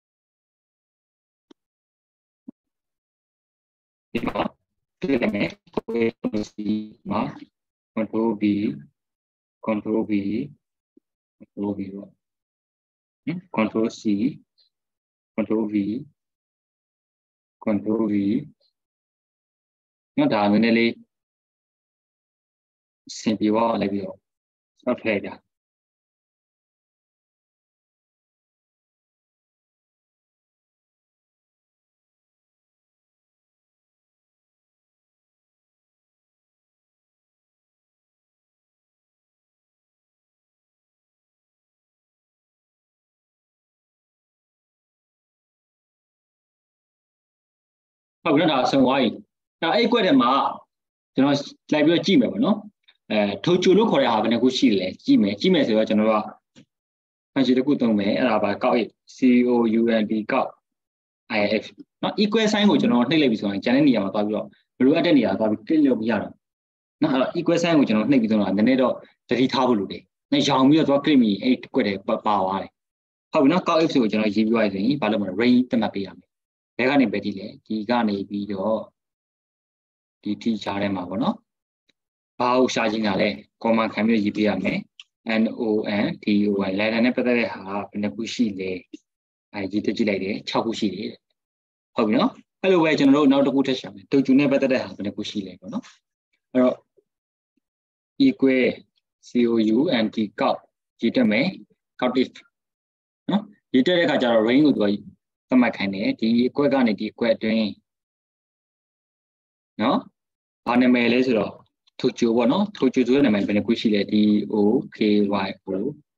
ဒီမှာပြလိုက်မယ် Control C မှာ Control B Control B Control B ပေါ့ Control C Control V Control V နော်ဒါနည်းနည်းလေးဆင်ပြေသွားလိုက်ပြီးတော့ဆော့ထည့်ကြဟုတ်ပြီနော်ဒါဆုံးသွားပြီဒါအဲ့ကွက်ထဲမှာကျွန်တော်လိုက်ပြီးတော့ကြည့်မယ်ပေါ့နော်အဲထိုချိုလို့ခေါ်တဲ့ဟာဘယ်နှခုရှိလဲကြည့်မယ်ကြည့်မယ်ဆိုတော့ကျွန်တော်က function တစ်ခုသုံးမယ်အဲ့ဒါပါကောက် C O U N T ကောက် I F နော် equal sign ကိုကျွန်တော်နှိပ်လိုက်ပြီဆိုရင်ကျန်တဲ့နေရာမှာသွားပြီးတော့ဘယ်လိုအပ်တဲ့နေရာသွားပြီး click လုပ်ပြရတော့နော်အဲ့တော့ equal sign ကိုကျွန်တော်နှိပ်ပြီးတော့နည်းနည်းတော့တတိထားဖို့လိုတယ်။နဲ့ရောင်ပြီးတော့သွား click မိအဲ့ကွက်ထဲပါသွားတယ်။ဟုတ်ပြီနော်ကောက် F ကိုကျွန်တော်ရေးပြရဆိုရင်ဘာလို့မလဲ range သတ်မှတ်ပေးရမယ်။ဘယ်ကနေပဲဒီလဲဒီကနေပြီးတော့ဒီ T ချားထဲမှာပေါ့နော်။ဘာကိုရှာခြင်းကလဲ command ခံပြီးရေးပြရမယ်။ N O N D O Y လိုက်တာနဲ့ပတ်သက်တဲ့ဟာဘယ်နှခုရှိလဲ။အဲရေးတက်ကြည့်လိုက်တယ်၆ခုရှိတယ်။ဟုတ်ပြီနော်။အဲ့လိုပဲကျွန်တော်တို့နောက်တစ်ခုထပ်ရှာမယ်။တူကျူနဲ့ပတ်သက်တဲ့ဟာဘယ်နှခုရှိလဲပေါ့နော်။အဲ့တော့ equal C O U N T ကောက်ရေးတက်မယ် count if နော်ရေးတက်တဲ့အခါကျတော့ range ကိုသူကသတ်မှတ်ခိုင်းတယ်ဒီအကွက်ကနေဒီအကွက်အတွင်းနော်ဘာနာမည်လဲဆိုတော့ထိုချိုပေါ့နော်ထိုချိုဆိုတဲ့နာမည်ဘယ်နှခုရှိလဲ D O K Y O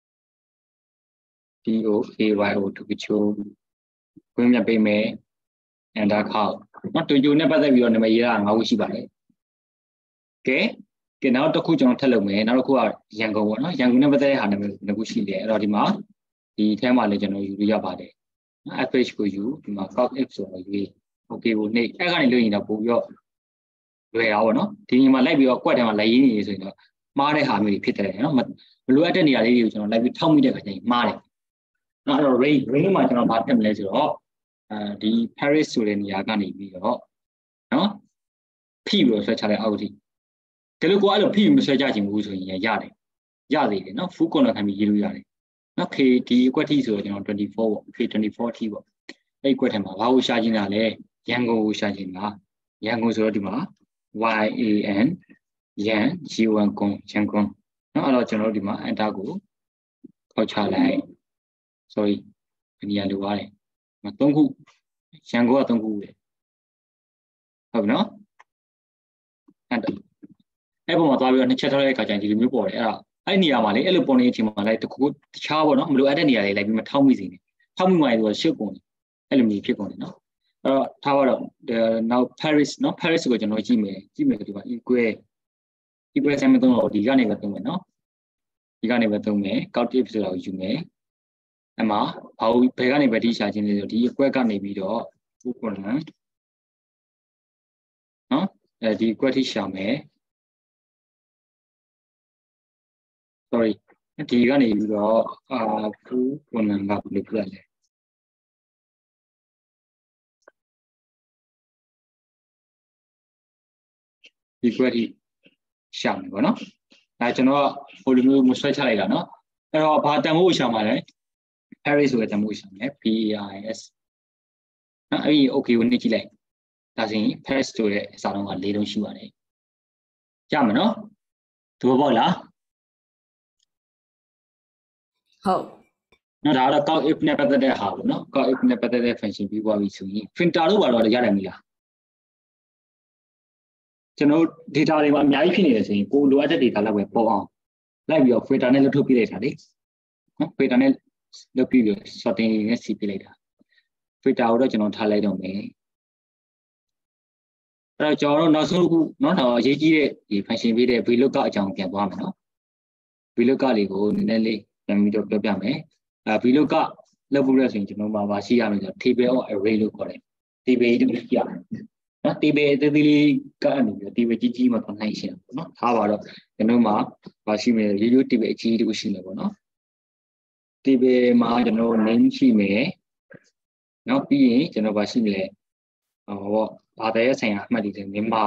D O K Y O ထိုချိုဝင်မြပေးမယ် enter ခေါက်နော်ထိုချိုနဲ့ပတ်သက်ပြီးတော့နာမည်ရေးတာ၅ခုရှိပါတယ်ကဲကဲနောက်တစ်ခုကျွန်တော်ထပ်လုပ်မယ်နောက်တစ်ခုကရန်ကုန်ပေါ့နော်ရန်ကုန်နဲ့ပတ်သက်တဲ့ဟာနာမည်ဘယ်နှခုရှိလဲအဲ့တော့ဒီမှာဒီအဲမှာလည်းကျွန်တော်ယူလို့ရပါတယ်နော် average ကိုယူဒီမှာ count if ဆိုတော့ယူ okay ကိုနှိပ်အဲ့ကနေလို့ရင်တော့ပို့ပြီးတော့လွယ်တာပေါ့နော်ဒီညီမှာလိုက်ပြီးတော့ကွက်ထဲမှာလိုက်ရင်းနေဆိုရင်တော့မှားတဲ့ဟာမျိုးတွေဖြစ်တယ်နော်မလိုအပ်တဲ့နေရာလေးတွေကိုကျွန်တော်လိုက်ပြီးထောက်မိတဲ့ခါကျရင်မှားတယ်နော်အဲ့တော့ range range မှာကျွန်တော်ဘာဖြစ်မလဲဆိုတော့အဲဒီ Paris ဆိုတဲ့နေရာကနေပြီးတော့နော်ဖိပြီးတော့ဆွဲချလိုက်အောက်ထိဒါလို့ကိုအဲ့လိုဖိပြီးမဆွဲချခြင်းဘူးဆိုရင်ရတယ်ရသေးတယ်နော် full corner ခံပြီးရေးလို့ရတယ်နော် K ဒီအကွက်ထိဆိုတော့ကျွန်တော်twenty-four ပေါ့ K twenty-four ထိပေါ့အဲ့ကွက်ထဲမှာဘာကိုရှာခြင်းတာလဲရန်ကုန်ကိုရှာခြင်းတာရန်ကုန်ဆိုတော့ဒီမှာ Y A N ရန် G one ကုန်းရန်ကုန်နော်အဲ့တော့ကျွန်တော်တို့ဒီမှာ enter ကိုခောက်ချလိုက် sorry ဒီနေရာလိုပါတယ်မသုံးခုရန်ကုန်ကသုံးခုလေဟုတ်ပြီနော် enter အဲ့ပုံမှာသွားပြီးတော့နှစ်ချက်ထားတဲ့အခါကျရင်ဒီလိုမျိုးပေါ်တယ်အဲ့ဒါအဲ့နေရာမှာလေအဲ့လိုပေါ်နေတဲ့အချိန်မှာလိုက်တခုခုတခြားပေါ့နော်မလိုအပ်တဲ့နေရာတွေလိုက်ပြီးမထောက်မိစေနဲ့ထောက်မိမှလည်းသူကရှုပ်ကုန်တယ်အဲ့လိုမျိုးဖြစ်ကုန်တယ်နော်အဲ့တော့ထားပါတော့နောက် Paris နော် Paris ကိုကျွန်တော်ကြည့်မယ်ကြည့်မယ်ဒီမှာ equal equal sign မသုံးတော့ဒီကနေပဲသုံးမယ်နော်ဒီကနေပဲသုံးမယ် count if ဆိုတာကိုယူမယ်အဲ့မှာဘာလို့ဘယ်ကနေပဲထိရှာခြင်းလဲဆိုဒီ equal ကနေပြီးတော့ full column နော်အဲဒီ equal ထိရှာမယ် sorry ဒီကနေပြီးတော့အာ full column ကဘယ်လိုပြလဲဒီ equal ထိရှာမယ်ပေါ့နော်အဲကျွန်တော်ကဟိုလိုမျိုးမဆွဲချလိုက်တာနော်အဲ့တော့ဘာတန်ဖို့ရှာမှာလဲ Paris ဆိုတဲ့တန်ဖို့ရှာမယ် P A R I S နော်အဲ့ဒီ okay ကိုနှိပ်ကြည့်လိုက်ဒါဆိုရင် Paris ဆိုတဲ့အစားလုံးက၄လုံးရှိပါတယ်ရမယ်နော်ဒီဘောပေါ့လားဟုတ်နော်ဒါကတော့ count if နဲ့ပတ်သက်တဲ့ဟာပေါ့နော် count if နဲ့ပတ်သက်တဲ့ function ပြီးသွားပြီဆိုရင် filter လို့ပါတော့ရတယ်မလားကျွန်တော် data တွေမှာအများကြီးဖြစ်နေတယ်ဆိုရင်ကိုလိုအပ်တဲ့ data လောက်ပဲပေါ်အောင်လိုက်ပြီးတော့ filter နဲ့လွတ်ထုတ်ပြလိုက်တာလေနော် filter နဲ့လုပ်ပြီးတော့ sorting နဲ့စီးပြလိုက်တာ filter ကိုတော့ကျွန်တော်ထားလိုက်တော့မယ်အဲ့တော့ကျွန်တော်တို့နောက်ဆုံးခုเนาะတော့အရေးကြီးတဲ့ဒီ function ပေးတဲ့ vlookup အကြောင်းပြန်သွားမယ်เนาะ vlookup လေးကိုနည်းနည်းလေးပြန်ပြီးတော့ပြောပြမယ်အဲ vlookup လုပ်ဖို့ရဆိုရင်ကျွန်တော်မှာပါရှိရမယ်ဆိုတော့ table of array လို့ခေါ်တယ် table တူရှိရမယ်နော် table အသေးသေးလေးကနေပြီး table ကြီးကြီးမှတော့နိုင်ရှင်းပေါ့နော်ထားပါတော့ကျွန်တော်မှာပါရှိမယ်ရိုးရိုး table အကြီးတူရှိမယ်ပေါ့နော် table မှာကျွန်တော် name ရှိမယ်နော်ပြီးရင်ကျွန်တော်ပါရှိမယ်ဟောဘာသာရေးဆိုင်ရာအမှတ်တွေမြန်မာ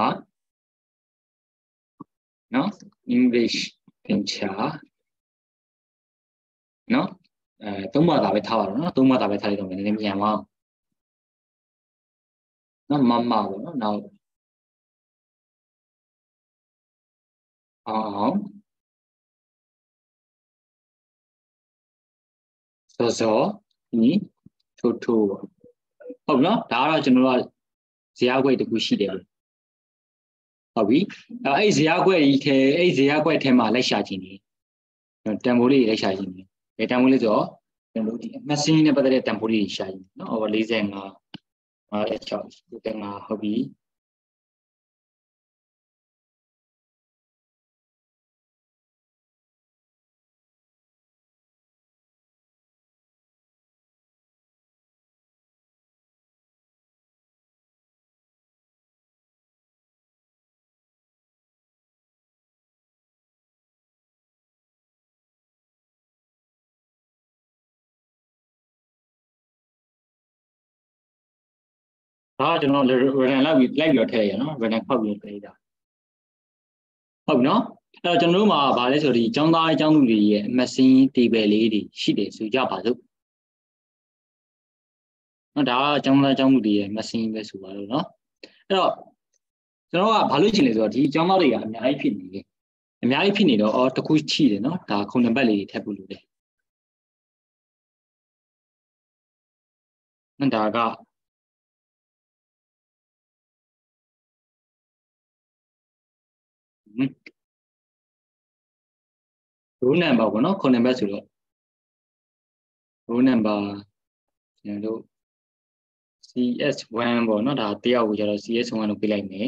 နော် English သင်္ချာနော်အဲသုံးဘာသာပဲထားပါတော့နော်သုံးဘာသာပဲထားလိုက်တော့မယ်နည်းနည်းမြန်ပါနော်မမပေါ့နော်နောက်အောင်စောစောဒီထိုးထိုးဟုတ်နော်ဒါကတော့ကျွန်တော်တို့ဇယားခွဲတစ်ခုရှိတယ်ဟုတ်ပြီအဲအဲ့ဇယားခွဲကြီးထဲအဲ့ဇယားခွဲထဲမှာလိုက်ရှာခြင်းနေတန်ဖိုးလေးလိုက်ရှာခြင်းနေဘယ်တန်ဖိုးလေးဆိုတော့ကျွန်တော်တို့ဒီမက်ဆေ့နဲ့ပတ်သက်တဲ့တန်ဖိုးလေးရှာခြင်းနော် over ၄၅အဲ၆ဒီငါဟုတ်ပြီဒါကကျွန်တော် random လောက်ပြီးလိုက်ပြီးတော့ထည့်ရနော် random ဖောက်ပြီးထည့်တာဟုတ်ပြီနော်အဲ့တော့ကျွန်တော်တို့မှာဗာလဲဆိုတော့ဒီចောင်းသားအကြောင်းသူတွေရဲ့အမစင်း table လေးတွေရှိတယ်ဆိုကြပါစို့နော်ဒါကចောင်းသားအကြောင်းသူတွေရဲ့မစင်းပဲဆိုပါလို့နော်အဲ့တော့ကျွန်တော်ကဘာလို့ချင်လဲဆိုတော့ဒီចောင်းသားတွေကအများကြီးဖြစ်နေတယ်အများကြီးဖြစ်နေတော့အော်တစ်ခုချိတယ်နော်ဒါခုနံပါတ်လေးတွေထည့်ဖို့လိုတယ်နော်ဒါကrow number ပေါ့နော်ခုနံပါတ်ဆိုတော့ row number ကျွန်တော်တို့ C S one ပေါ့နော်ဒါတယောက်ကိုကျတော့ C S one လို့ပြလိုက်မယ်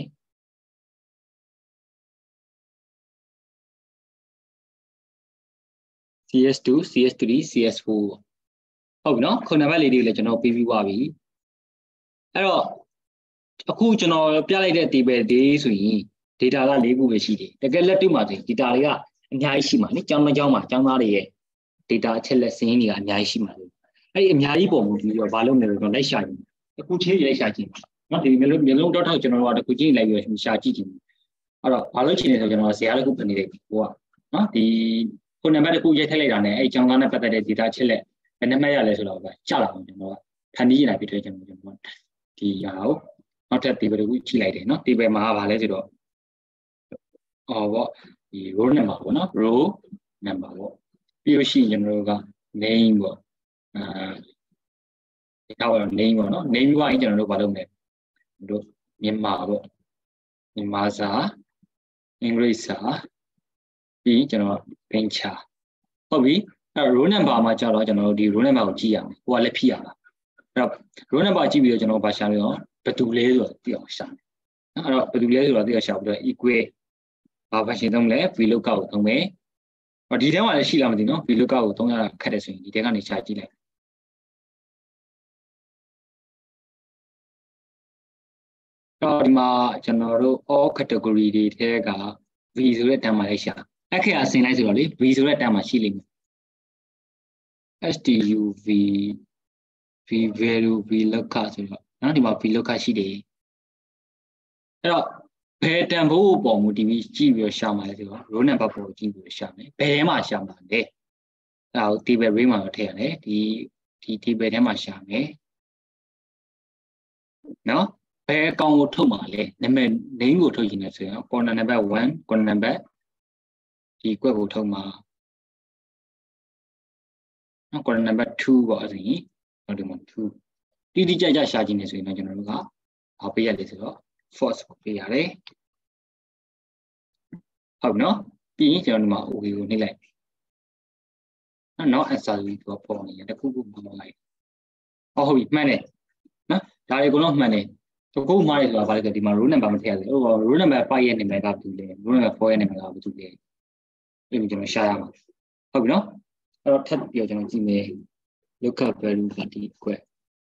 C S two C S three C S four ဟုတ်ပြီနော်ခုနံပါတ်လေးတွေလည်းကျွန်တော်ပေးပြီးသွားပြီအဲ့တော့အခုကျွန်တော်ပြလိုက်တဲ့ table တွေဆိုရင် data က၄ခုပဲရှိတယ်တကယ်လက်တွေ့မှာဆိုရင် data တွေကအများကြီးရှိမှာနိကျောင်းတစ်ကျောင်းမှာကျောင်းသားတွေရဲ့ data အချက်လက်စင်းတွေကအများကြီးရှိမှာလို့အဲ့ဒီအများကြီးပုံမှုပြီးတော့ဘာလုပ်နေလဲဆိုတော့လိုက်ရှာကြည့်အခုချင်းလိုက်ရှာကြည့်နော်ဒီမျိုးမျိုးလုံးတော့ထောက်ကျွန်တော်တို့ကတခုချင်းလိုက်ပြီးရှာကြည့်ကြည့်အဲ့တော့ဘာလို့ချင်လဲဆိုကျွန်တော်ဆရာတစ်ခုပြင်နေတယ်ဟိုကနော်ဒီခုနံပါတ်တစ်ခုရိုက်ထည့်လိုက်တာနဲ့အဲ့ကျောင်းသားနဲ့ပတ်သက်တဲ့ data အချက်လက်ဘယ်နှမရလဲဆိုတော့ကြာလာအောင်ကျွန်တော်ကဖန်တီးရတာဖြစ်တယ်ကျွန်တော်ကျွန်တော်ဒီဟာကိုနောက်ထပ် table တစ်ခုကြည့်လိုက်တယ်နော် table မှာဘာလဲဆိုတော့ဟောပေါ့ဒီ row number ပေါ့နော် row number ပေါ့ပြီးလို့ရှိရင်ကျွန်တော်တို့က name ပေါ့အဲဒီတော့ name ပေါ့နော် name ကကျွန်တော်တို့ဘာလုပ်မလဲတို့မြန်မာပေါ့မြန်မာစာအင်္ဂလိပ်စာပြီးကျွန်တော်ပင်ချာဟုတ်ပြီအဲ row number မှာကြာတော့ကျွန်တော်တို့ဒီ row number ကိုကြည့်ရမယ်ဟိုကလည်းဖြည့်ရမှာအဲ့တော့ row number ကြည့်ပြီးတော့ကျွန်တော်ဘာရှာလဲတော့ဘယ်သူလဲဆိုတော့သိအောင်ရှာမယ်နော်အဲ့တော့ဘယ်သူလဲဆိုတော့သိအောင်ရှာပြီးတော့ equal ဘာ function သုံးလဲ vlookup ကိုသုံးမယ်ဟောဒီထဲမှာလည်းရှိလားမသိနော် vlookup ကိုသုံးရတာခက်တယ်ဆိုရင်ဒီထဲကနေရှာကြည့်လိုက်တော့ဒီမှာကျွန်တော်တို့ all category တွေထဲက v ဆိုတဲ့တန်းမှာလိုက်ရှာအခရာဆင်လိုက်ဆိုတော့လေ v ဆိုတဲ့တန်းမှာရှိလိမ့်မယ် stuv v value vlookup ဆိုတော့နော်ဒီမှာ vlookup ရှိတယ်အဲ့တော့ဘယ်တန်ဖိုးပုံမူတည်ပြီးကြည့်ပြီးတော့ရှာမှာလဲဆိုတော့ row number ပုံကိုကြည့်ပြီးတော့ရှာမယ်ဘယ်ထဲမှာရှာမှာလဲအဲ့ဒါကို table array မှာတော့ထည့်ရတယ်ဒီဒီ table ထဲမှာရှာမယ်နော်ဘယ်အကောင်ကိုထုတ်မှာလဲနာမည် name ကိုထုတ်ရင်လည်းဆိုရင် corner number one corner number ဒီကွက်ကိုထုတ်မှာနော် corner number two ပေါ့ဆိုရင်တော့ဒီမှာ two တိတိကျကျရှာခြင်းနေဆိုရင်တော့ကျွန်တော်တို့ကဘာပေးရလဲဆိုတော့ false ကိုပေးရတယ်ဟုတ်နော်ပြီးရင်ကျွန်တော်ဒီမှာ okay ကိုနှိပ်လိုက်နော် answer လေးသူကပေါ်နေတယ်တစ်ခုခုမလုပ်လိုက်ဟုတ်ဟုတ်ပြီမှန်တယ်နော်ဒါတွေအကုန်လုံးမှန်တယ်သူကိုမှားတယ်ဆိုတာဘာလဲဆိုဒီမှာ row number မထည့်ရဘူးဟို row number 5ရဲ့နာမည်ကဘာတူလဲ row number 4ရဲ့နာမည်ကဘာတူလဲအဲ့ဒီကျွန်တော်ရှာရမှာဟုတ်ပြီနော်အဲ့တော့ထပ်ပြီးတော့ကျွန်တော်ကြည့်မယ် lookup value ကဒီကွက်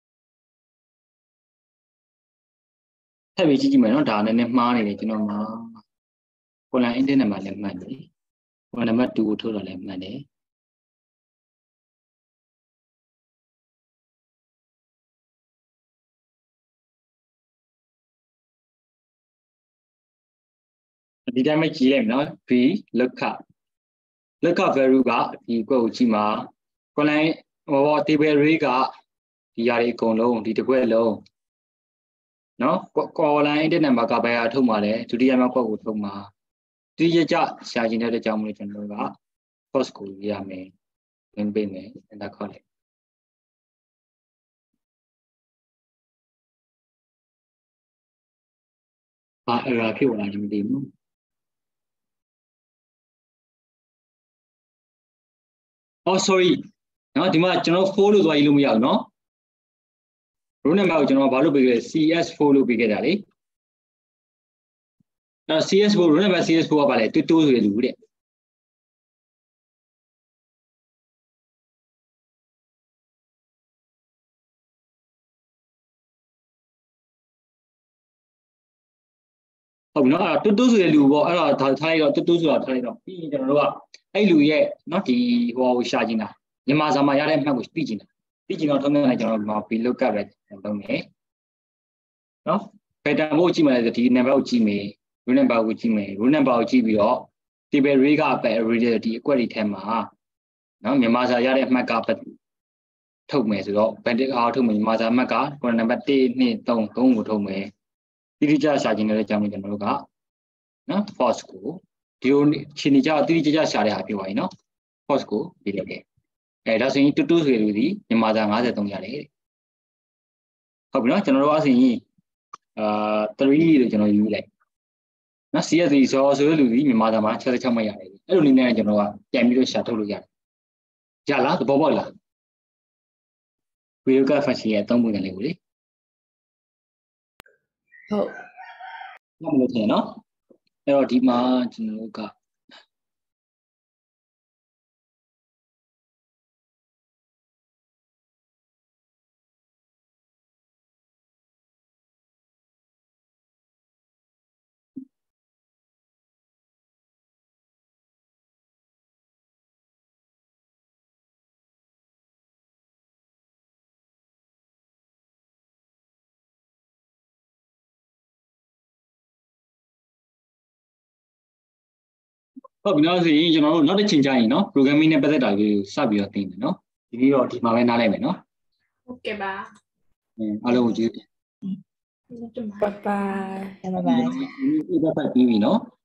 ထပ်ပြီးကြည့်ကြည့်မယ်နော်ဒါနည်းနည်းမှားနေတယ်ကျွန်တော်မှာ column index number လည်းမှန်တယ် column number 2ကိုထုတ်တော့လည်းမှန်တယ်ဒီတိုင်းပဲကြည့်လိုက်မယ်နော် b lookup lookup value ကဒီကွက်ကိုကြည့်မှာ column ဟို table array ကဒီຢာတွေအကုန်လုံးဒီတစ်ကွက်လုံးနော် column index number ကဘယ်ဟာထုတ်မှာလဲဒုတိယမြောက်ကွက်ကိုထုတ်မှာဒီရကြရှာခြင်းတဲ့အကြောင်းမလို့ကျွန်တော်တို့က post ကိုရေးရမယ်ဝင်ပေးမယ်အဲ့ဒါခေါ်လိုက်ဘာ error ဖြစ်လာတယ်မသိဘူးOh sorry နော်ဒီမှာကျွန်တော်fourလို့သွားရေးလို့မရဘူးနော် row number ကိုကျွန်တော်ဘာလို့ပေးခဲ့လဲ C S four လို့ပေးခဲ့တာလေအဲ C S four row number C S four ကပါလေတူတူဆိုရလူတဲ့ဟုတ်ပြီနော်အဲ့တူတူဆိုရလူပေါ့အဲ့တော့ထားလိုက်တော့တူတူဆိုတာထားလိုက်တော့ပြီးရင်ကျွန်တော်တို့ကအဲ့လူရဲ့နော်ဒီဟိုကိုရှာချင်တာမြန်မာစာမှာရတဲ့အမှတ်ကိုသိချင်တာသိချင်တော့ထုံးထုံးလိုက်ကျွန်တော်တို့ b lookup ပဲလုပ်မယ်နော် pattern ကိုကြည့်မှလည်းဒီ number ကိုကြည့်မယ် row number ကိုကြည့်မယ် row number ကိုကြည့်ပြီးတော့ table array ကပဲ array ဒီအကွက်တွေထဲမှာနော်မြန်မာစာရတဲ့အမှတ်ကထုတ်မယ်ဆိုတော့ bandit အားထုတ်မယ်မြန်မာစာအမှတ်က column number one two 3 3ကိုထုတ်မယ်တိတိကျကျရှာချင်တဲ့အကြောင်းကိုကျွန်တော်တို့ကနော် false ကိုဒီလိုချင်းနေကြတိတိကျကျရှာတဲ့ဟာပြောပါရင်နော် false ကိုပြလိုက်တယ်အဲဒါဆိုရင်တူတူဆိုရလူဒီမြန်မာစာfifty-threeရတယ်ဟုတ်ပြီနော်ကျွန်တော်တို့အဆိုရင်အာthreeလို့ကျွန်တော်ယူလိုက်နော် C S ဆိုဆိုရလူဒီမြန်မာစာမှာsixty-sixမှတ်ရတယ်အဲ့လိုနည်းနဲ့ကျွန်တော်ကပြန်ပြီးတော့ရှာထုတ်လို့ရတယ်ရလားသဘောပေါက်လား VLOOKUP function ရဲ့အသုံးပုံစံလေးကိုလေဟုတ်မှတ်မလို့ထင်နော်အဲ့တော့ဒီမှာကျွန်တော်တို့ကဟုတ်ပြီနော်ဆိုရင်ကျွန်တော်တို့နောက်တစ်ချိန်ကြာရင်နော် programming နဲ့ပတ်သက်တာလေးကိုစပြီးတော့သိမယ်နော်ဒီနေ့တော့ဒီမှာပဲနားလိုက်မယ်နော်ဟုတ်ကဲ့ပါအားလုံးကိုကျေးဇူးတင် bye bye bye bye ဒီဘက်ပြီးပြီနော်